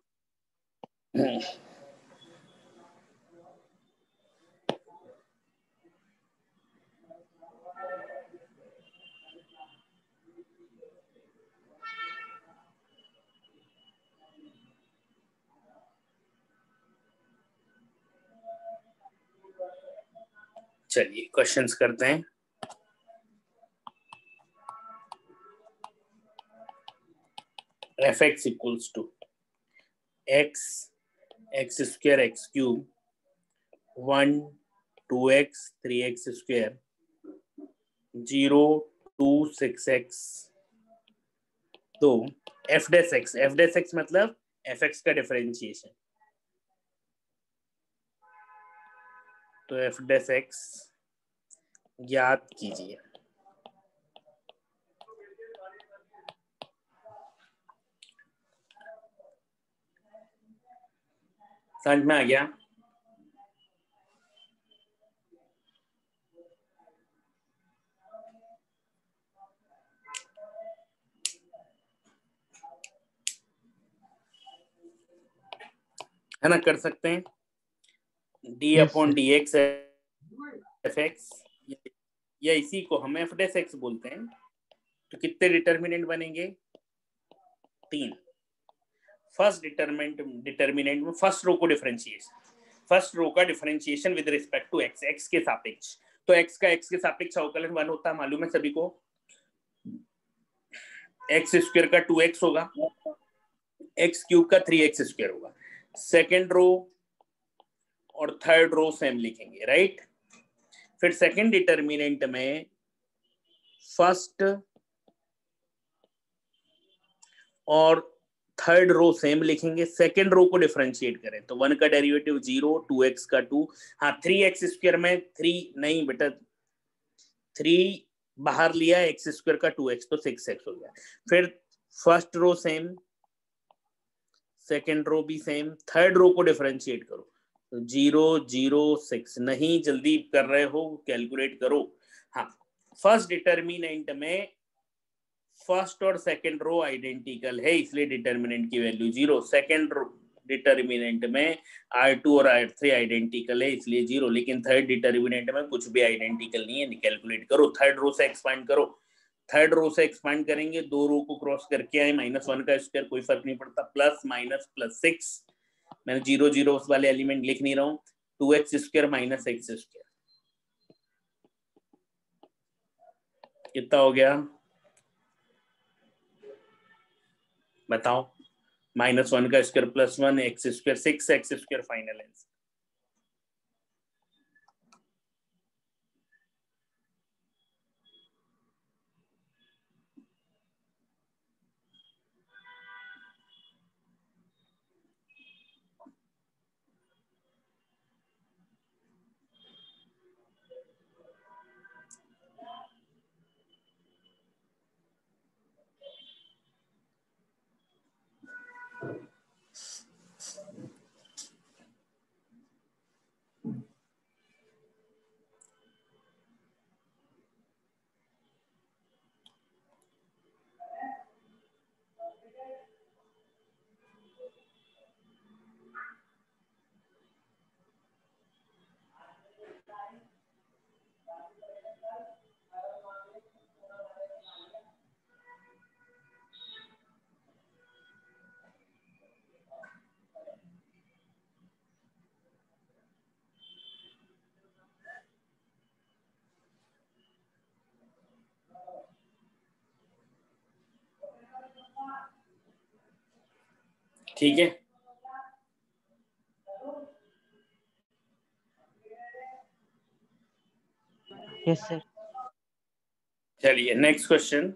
चलिए क्वेश्चंस करते हैं। f(x) equals to x square x cube 1 2x 3x square 0 2 6x तो f डैश x मतलब fx का डिफरेंशिएशन, तो f डैश x ज्ञात कीजिए। समझ में आ गया? है ना, कर सकते हैं। d yes upon sir. D x f x, या इसी को हम f डैश x बोलते हैं। तो कितने डिटर्मिनेंट बनेंगे? 3। फर्स्ट डिटर्मिनेंट में फर्स्ट रो को डिफरेंशिएशन, फर्स्ट रो का differentiation with respect to x, x के सापेक्ष। तो x का x के सापेक्ष अवकलन 1 होता है, मालूम है सभी को। x स्क्वायर का 2x होगा, x क्यूब का 3x स्क्वायर होगा। सेकेंड रो और थर्ड रो सेम लिखेंगे, राइट। फिर सेकेंड डिटर्मिनेंट में फर्स्ट और थर्ड रो सेम लिखेंगे, सेकेंड रो को डिफरेंशिएट करें तो 1 का डेरिवेटिव 0, 2x का 2, हाँ 3x स्क्वायर में 3 नहीं बेटा, 3 बाहर लिया, x स्क्वायर का 2x तो 6x हो गया। फिर first row same, second row भी सेम, थर्ड रो को डिफरेंशिएट करो तो 0 0 6, नहीं जल्दी कर रहे हो कैलकुलेट करो। हाँ, फर्स्ट डिटर्मिनेंट में फर्स्ट और सेकंड रो आइडेंटिकल है इसलिए डिटर्मिनेंट की वैल्यू 0। सेकंड डिटर्मिनेंट में R2 और R3 आइडेंटिकल है इसलिए 0, लेकिन थर्ड डिटर्मिनेंट में कुछ भी आइडेंटिकल नहीं है। कैलकुलेट करो, थर्ड रो से एक्सपांड करो। थर्ड रो से एक्सपांड करेंगे, दो रो को क्रॉस करके आए, -1 का स्क्वायर कोई फर्क नहीं पड़ता, प्लस माइनस प्लस 6, मैंने 0 0 उस वाले एलिमेंट लिख नहीं रहा हूँ, 2x square minus x square, कितना हो गया बताओ? -1 का square plus 1, x square 6x square, final answer. ठीक है, यस सर। चलिए next question.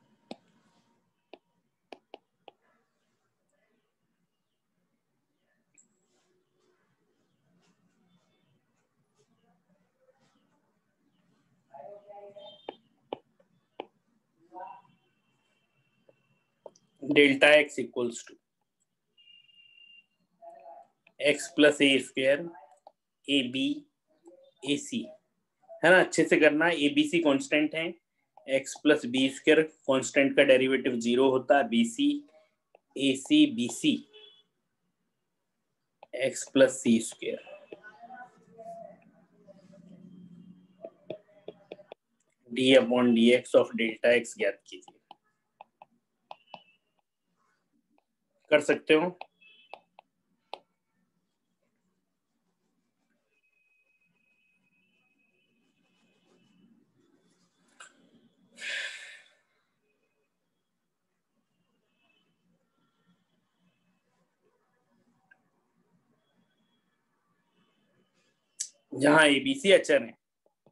Delta x equals to x plus a square a b a c, है ना। अच्छे से करना है। ए बी सी कॉन्स्टेंट है, x plus b square constant का डेरिवेटिव 0 होता है, b c a c b c x plus c square d upon d x of delta x ज्ञात कीजिए। कर सकते हो। जहां एबीसी अचर है,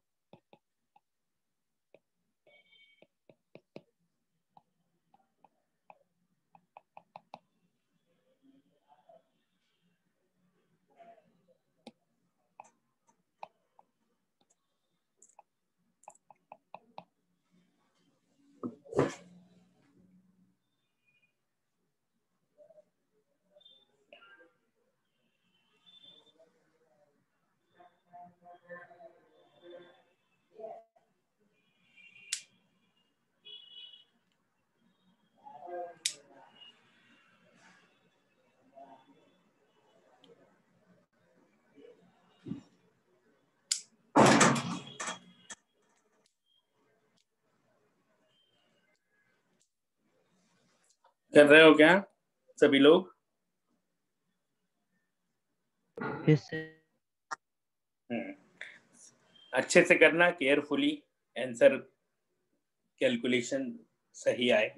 कर रहे हो क्या सभी लोग? Yes sir. अच्छे से करना, केयरफुली, आंसर कैलकुलेशन सही आए।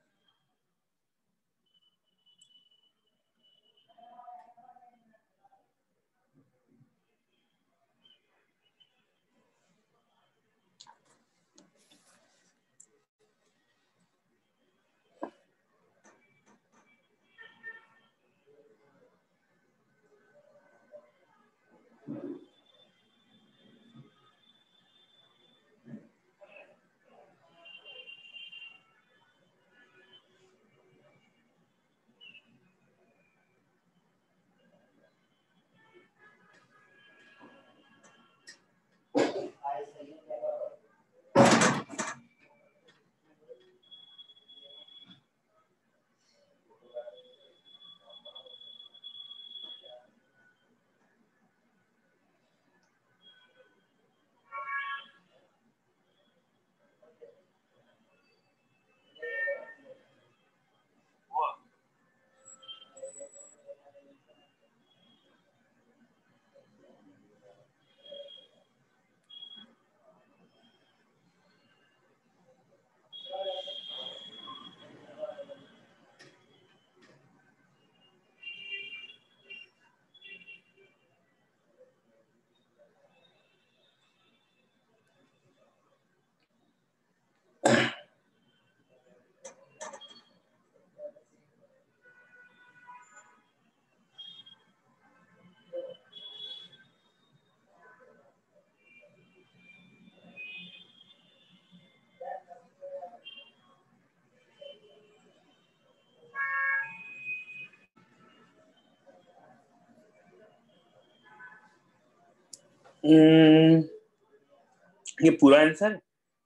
ये पूरा आंसर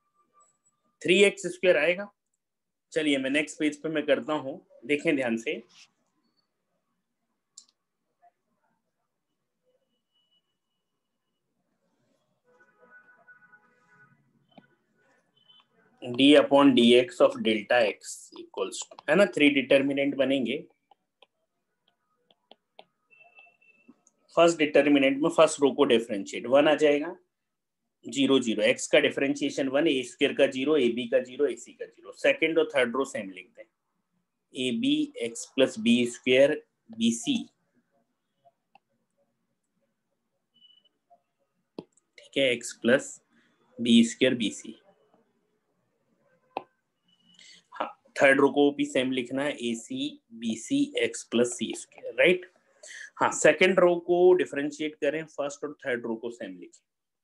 3x² आएगा। चलिए मैं नेक्स्ट पेज पे मैं करता हूं, देखें ध्यान से। D upon d x of delta x equals to, है ना, 3 डिटर्मिनेंट बनेंगे। फर्स्ट डिटर्मिनेंट में फर्स्ट रो को डिफरेंशिएट, 1 आ जाएगा, 0 0, एक्स का डिफरेंशिएशन 1, ए स्क्वायर का 0, ए बी का 0, ए सी का 0। सेकेंड और थर्ड रो सेम लिखते हैं, a b x plus b square b c, ठीक है, x plus b square b c. हाँ, थर्ड रो को भी सेम लिखना है, a c b c x plus c square, right. हाँ, सेकेंड रो को डिफरेंशिएट करें, फर्स्ट और थर्ड रो को सेम लिखें,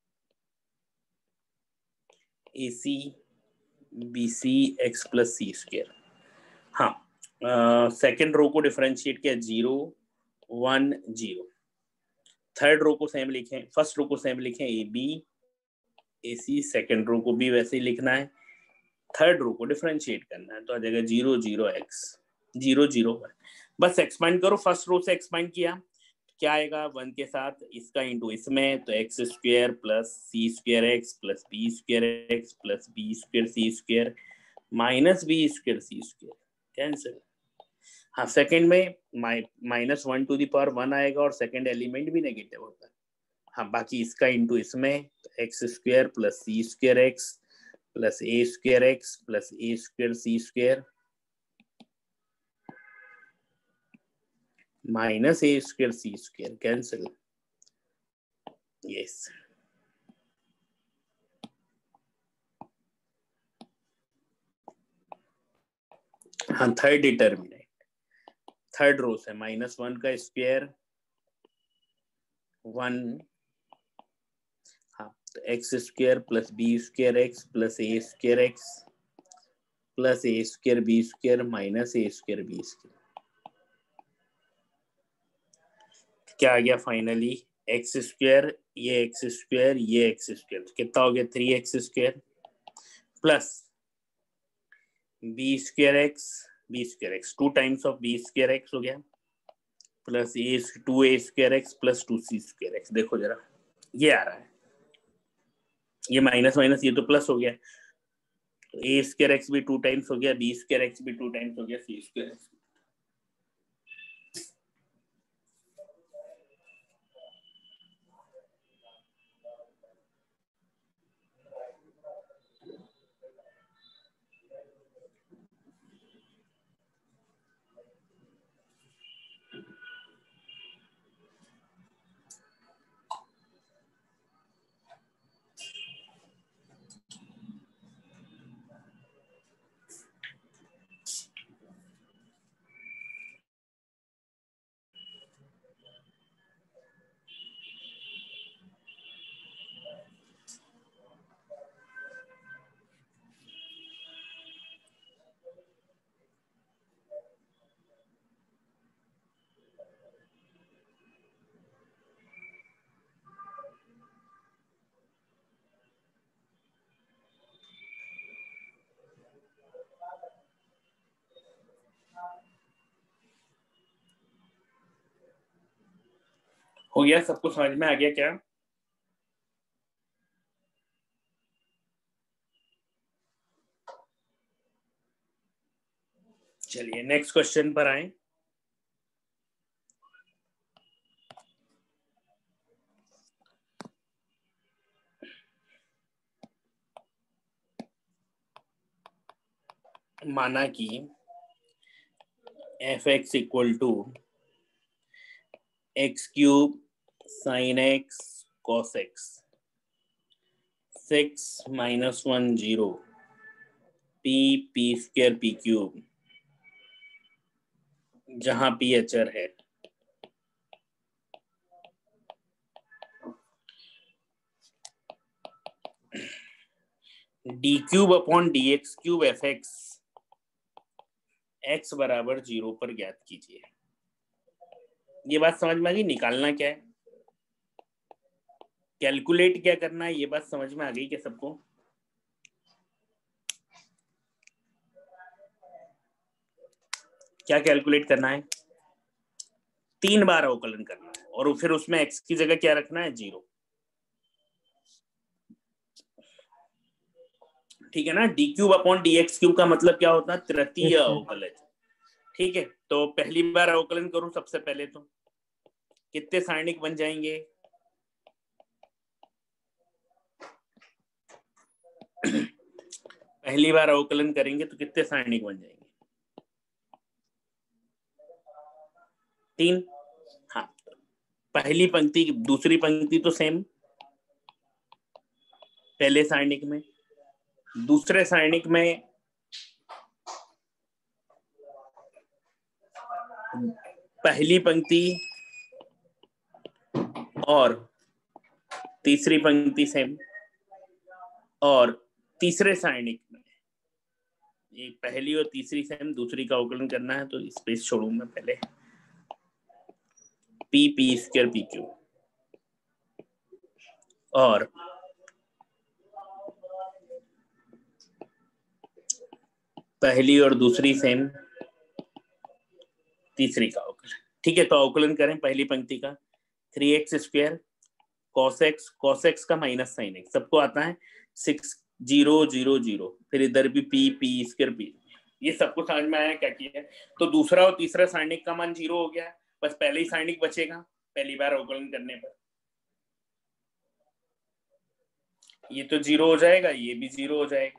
a c b c x plus c square. हाँ, सेकेंड रो को डिफरेंशिएट किया, 0 1 0। थर्ड रो को सेम लिखें, फर्स्ट रो को सेम लिखें, ए b a C, second row को भी वैसे ही लिखना है, थर्ड रो को डिफरेंशिएट करना है, तो आ जाएगा 0 0 एक्स 0 0 1। बस एक्सपांड करो, फर्स्ट रो से एक्सपांड किया, क्या आएगा 1 के साथ इसका इंटू इसमें, तो x square plus c square x plus b square x plus b square c square minus b square c square, cancel. हाँ, सेकंड में -1 टू द पावर 1 आएगा और सेकंड एलिमेंट भी नेगेटिव होता है। हाँ, बाकी इसका इंटू इसमें, तो x square plus c square x plus a square x plus a square c square minus a square c square, cancel. Yes, हाँ, थर्ड डिटर्मिनेंट, थर्ड रो से -1 का स्क्वायर 1, हाँ, तो x square plus b square x plus a square x plus a square b square minus a square b square, क्या आ गया फाइनली, एक्स स्क्वायर, ये एक्स स्क्वायर, ये एक्स स्क्वायर, कितना हो गया 3x square plus b square x 2 times of b square x हो गया plus a 2a square x plus 2c square x. देखो जरा, ये आ रहा है, ये माइनस माइनस ये तो प्लस हो गया, तो ए स्क्वायर एक्स भी 2 टाइम्स हो गया, बी स्क्वायर एक्स भी 2 टाइम्स हो गया, सी स्क्वायर एक्स। हो गया, सबको समझ में आ गया क्या? चलिए नेक्स्ट क्वेश्चन पर आए। माना कि f x equal to x cube sine x cos x 6 -1 0 p square p cube, जहां पी अचर है, d cube upon d x cube f x x बराबर 0 पर ज्ञात कीजिए। ये बात समझ में आ गई? निकालना क्या है, कैलकुलेट क्या करना है, ये बात समझ में आ गई क्या सबको? क्या कैलकुलेट करना है? 3 बार अवकलन करना है और फिर उसमें x की जगह क्या रखना है, 0। ठीक है ना? D cube upon d x cube का मतलब क्या होता है, तृतीय अवकलज। ठीक है, तो पहली बार अवकलन करूं सबसे पहले, तो कितने सारणिक बन जाएंगे? पहली बार अवकलन करेंगे तो कितने सारणिक बन जाएंगे? 3। हाँ, पहली पंक्ति दूसरी पंक्ति तो सेम, पहले सारणिक में। दूसरे सारणिक में पहली पंक्ति और तीसरी पंक्ति सेम, और तीसरे सारणिक में ये पहली और तीसरी सेम, दूसरी का अवकलन करना है तो स्पेस छोड़ूंगा पहले, p p square p q, और पहली और दूसरी सेम, तीसरी का अवकलन। ठीक है, तो अवकलन करें पहली पंक्ति का 3x स्क्वायर cos x का माइनस साइन x, सबको आता है 6 0 0 0, फिर इधर भी p p स्क्वायर p, ये सबको समझ में आया क्या किया है। तो दूसरा और तीसरा सारणिक का मान 0 हो गया, बस पहले ही सारणिक बचेगा पहली बार अवकलन करने पर, ये तो 0 हो जाएगा, ये भी 0 हो जाएगा।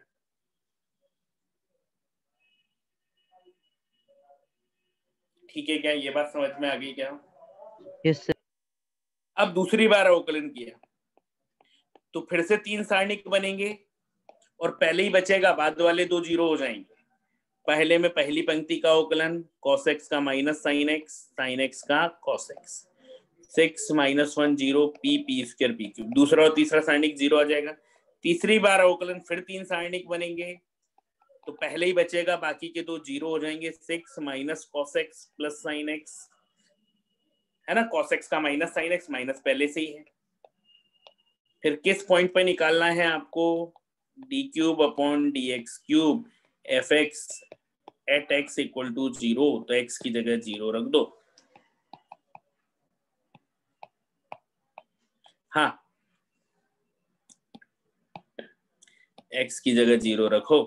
ठीक है क्या, ये बात समझ में आ गई क्या? Yes sir. अब दूसरी बार अवकलन किया तो फिर से 3 सारणिक बनेंगे और पहले ही बचेगा, बाद वाले 2 0 हो जाएंगे। पहले में पहली पंक्ति का अवकलन cos x का माइनस साइन x का cos x, 6 - 1 0 p p square p cube, दूसरा और तीसरा सारणिक 0 आ जाएगा। तीसरी बार अवकलन फिर 3 सारणिक बनेंगे, तो पहले ही बचेगा, बाकी के 2 0 हो जाएंगे, 6 - cos x plus sine x, है ना, cos x का माइनस साइन x माइनस पहले से ही है। फिर किस पॉइंट पे निकालना है आपको, d³/dx³ fx at x = 0, तो x की जगह 0 रख दो। हाँ, x की जगह 0 रखो,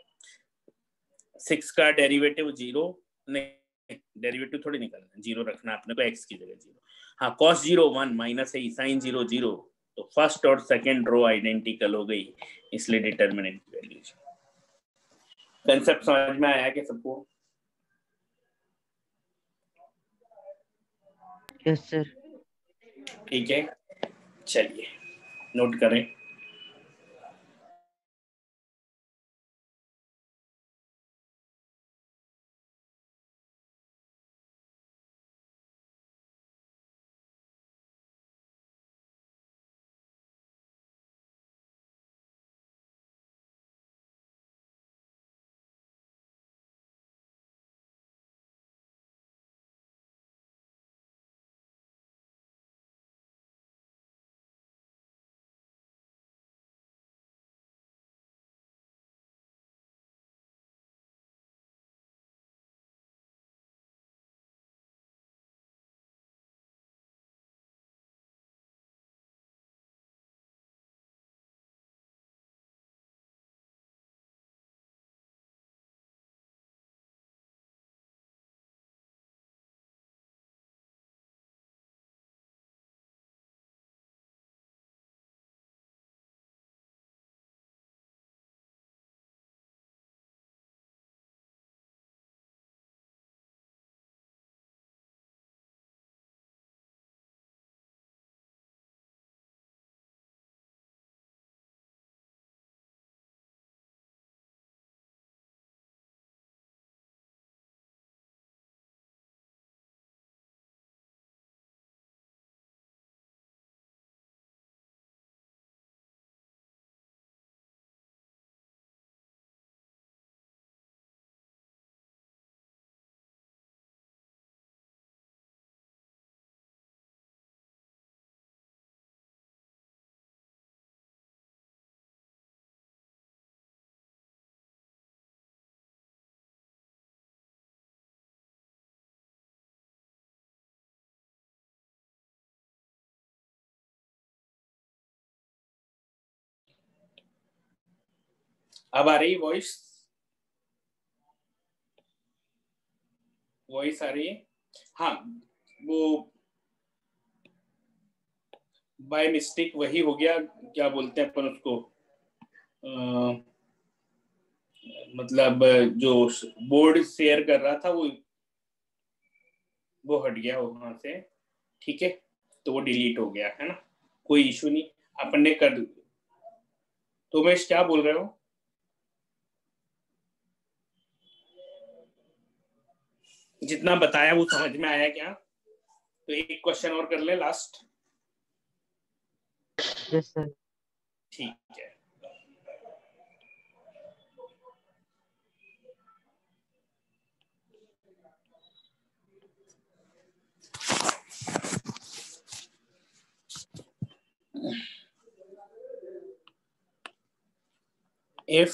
6 का डेरिवेटिव 0, नहीं डेरिवेटिव थोड़ी निकालना, 0 रखना अपने को, x की जगह 0। हाँ, cos 0 1 माइनस है, sin 0 0, तो फर्स्ट और सेकंड रो आइडेंटिकल हो गई, इसलिए डिटर्मिनेंट की वैल्यू। कंसेप्ट समझ में आया क्या सबको? Yes sir. ठीक है, चलिए नोट करें। अब आ रही वॉइस, वॉइस आ रही है? हाँ, वो बाय मिस्टेक वही हो गया, क्या बोलते हैं अपन उसको, मतलब जो बोर्ड शेयर कर रहा था वो हट गया वहां से। ठीक है, तो वो डिलीट हो गया, है ना, कोई इशू नहीं, अपन ने कर तो उमेश क्या बोल रहे हो? जितना बताया वो समझ में आया क्या? तो एक क्वेश्चन और कर ले लास्ट। Yes sir. ठीक है, if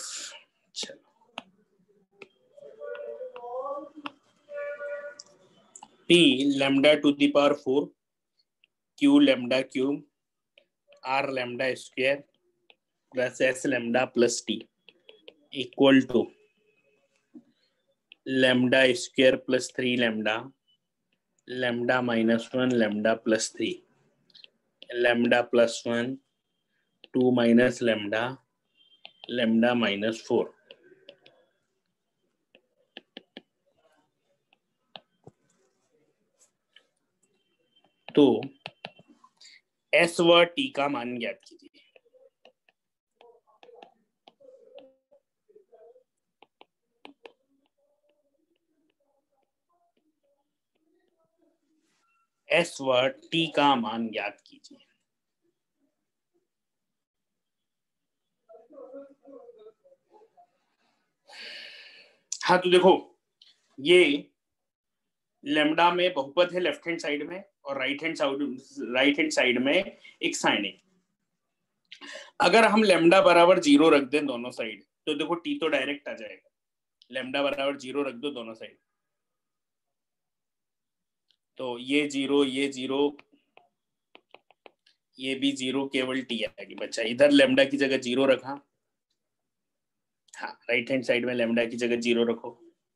p lambda to the power 4 q lambda cube r lambda square plus s lambda plus t equal to lambda square plus 3 lambda lambda minus 1 lambda plus 3 lambda plus 1 2 minus lambda lambda minus 4। तो s व t का मान ज्ञात कीजिए। s व t का मान ज्ञात कीजिए। हाँ तो देखो, ये लेमडा में बहुपद है लेफ्ट हैंड साइड में, और राइट हैंड साइड में एक साइनिक। अगर हम लेमडा बराबर 0 रख दें दोनों साइड, तो देखो टी तो डायरेक्ट आ जाएगा। लेमडा बराबर 0 रख दो दोनों साइड, तो ये 0 ये 0 ये भी 0, केवल टी आएगी बच्चा। इधर लेमडा की जगह 0 रखा, हाँ राइट हैंड साइड में लेमडा की जगह 0 रखो।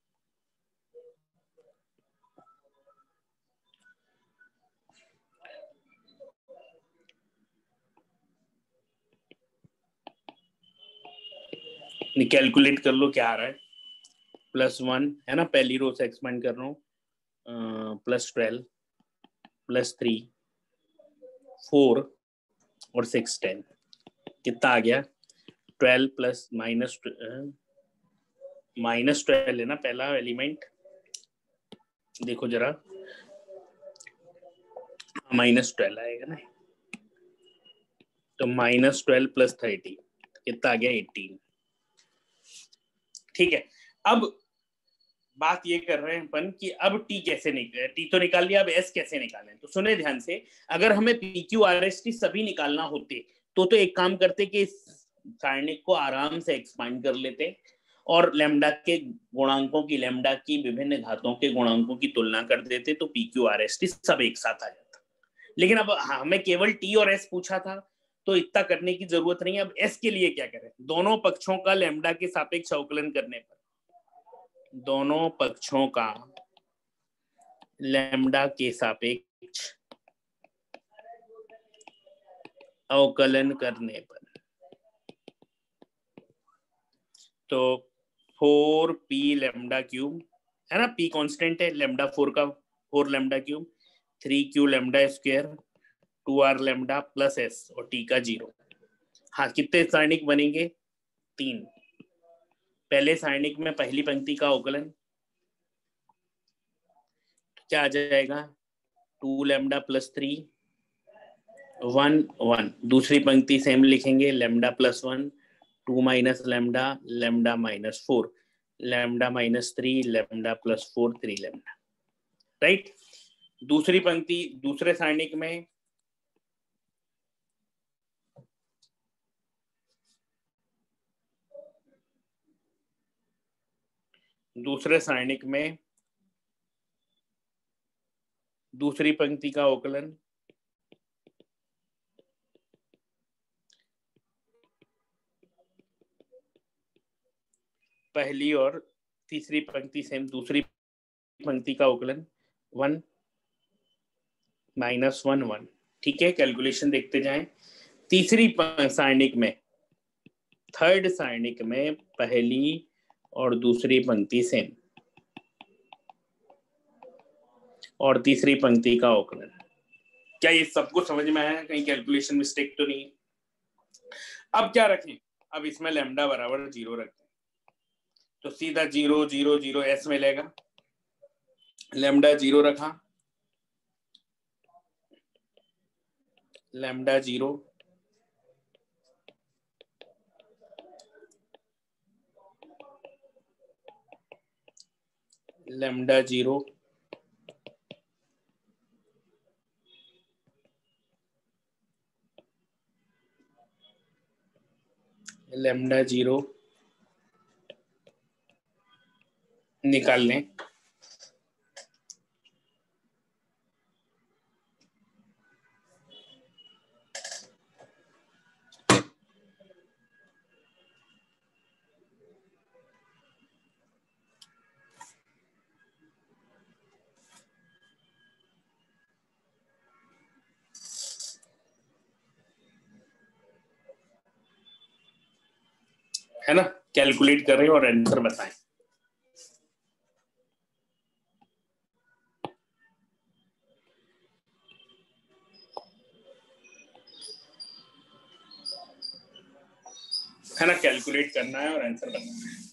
कैलकुलेट कर लो क्या आ रहा है। +1 है ना, पहली रो से एक्सपेंड कर रहा हूँ, +12 +3 4 और 6 10, कितना आ गया? 12 प्लस -12 है ना पहला एलिमेंट, देखो जरा, -12 आएगा ना, तो -12 + 30 कितना आ गया? 18। ठीक है, अब बात ये कर रहे हैं अपन कि अब टी कैसे निकाले। टी तो निकाल लिया, अब एस कैसे निकालें। तो सुने ध्यान से, अगर हमें p q r s t सभी निकालना होते तो एक काम करते कि सारणिक को आराम से एक्सपांड कर लेते और लेमडा के गुणांकों की, लेमडा की विभिन्न घातों के गुणांकों की तुलना कर देते, तो p q r s t सब एक साथ आ जाता। लेकिन अब हमें केवल टी और एस पूछा था, तो इतना करने की जरूरत नहीं है। अब एस के लिए क्या करें? दोनों पक्षों का लेमडा के सापेक्ष अवकलन करने पर, दोनों पक्षों का लेमडा के सापेक्ष अवकलन करने पर, तो 4p लेमडा क्यूब है ना, p कांस्टेंट है, लेमडा 4 का 4 lambda cube, 3q lambda square 2r lambda plus s और t का 0। हाँ, कितने सारणिक बनेंगे? 3। पहले सारणिक में पहली पंक्ति का अवकलन क्या आ जाएगा? 2 लेमडा प्लस 3 1 1। दूसरी पंक्ति सेम लिखेंगे, lambda plus 1 2 minus lambda, lambda minus 4, lambda minus 3, lambda plus 4 3 lambda. Right. दूसरी पंक्ति दूसरे सारणिक में दूसरी पंक्ति का अवकलन पहली और तीसरी पंक्ति सेम, दूसरी पंक्ति का अवकलन 1 -1 1। ठीक है, कैलकुलेशन देखते जाएं। तीसरी सारणिक में, थर्ड सारणिक में पहली और दूसरी पंक्ति सेम और तीसरी पंक्ति का अवकलन। क्या ये सबको समझ में आया? कहीं कैलकुलेशन मिस्टेक तो नहीं? अब क्या रखें? अब इसमें लैम्डा बराबर 0 रखते हैं, तो सीधा 0 0 0 s मिलेगा। लैम्डा 0 रखा, लैम्डा 0, लैम्डा 0, लैम्डा 0 निकाल लें। है ना, कैलकुलेट करें और आंसर बताएं। है ना, कैलकुलेट करना है और आंसर बताना है।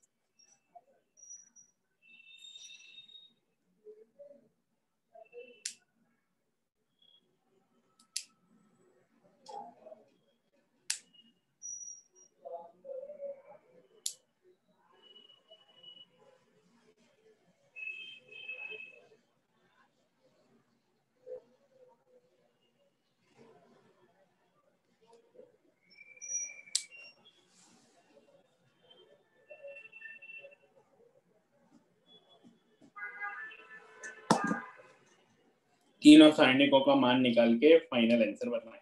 तीनों सारणिकों का मान निकाल के फाइनल आंसर बताएं।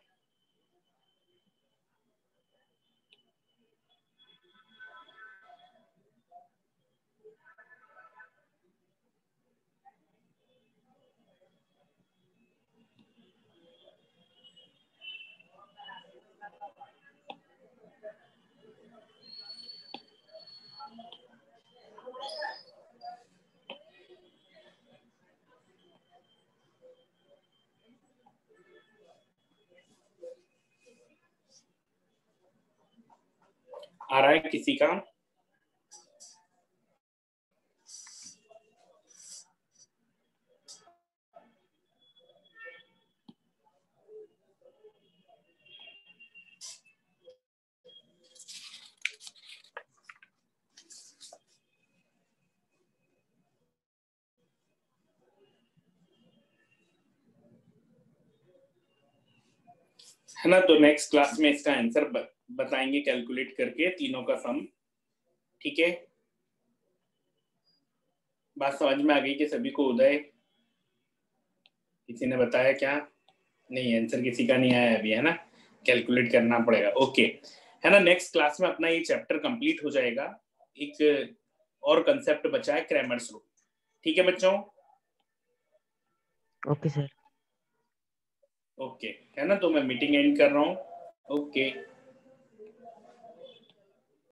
आ रहा है किसी का? है ना, तो नेक्स्ट क्लास में इसका आंसर बताएंगे कैलकुलेट करके तीनों का सम। ठीक है, बात समझ में आ गई कि सभी को? उदय, किसी ने बताया क्या? नहीं, आंसर किसी का नहीं आया अभी, है ना, कैलकुलेट करना पड़ेगा। ओके, है ना, नेक्स्ट क्लास में अपना ये चैप्टर कंप्लीट हो जाएगा। एक और कंसेप्ट बचा है, क्रैमर्स रूल। ठीक है बच्चों? Okay sir. ओके, है ना, तो मैं मीटिंग एंड कर रहा हूँ। ओके।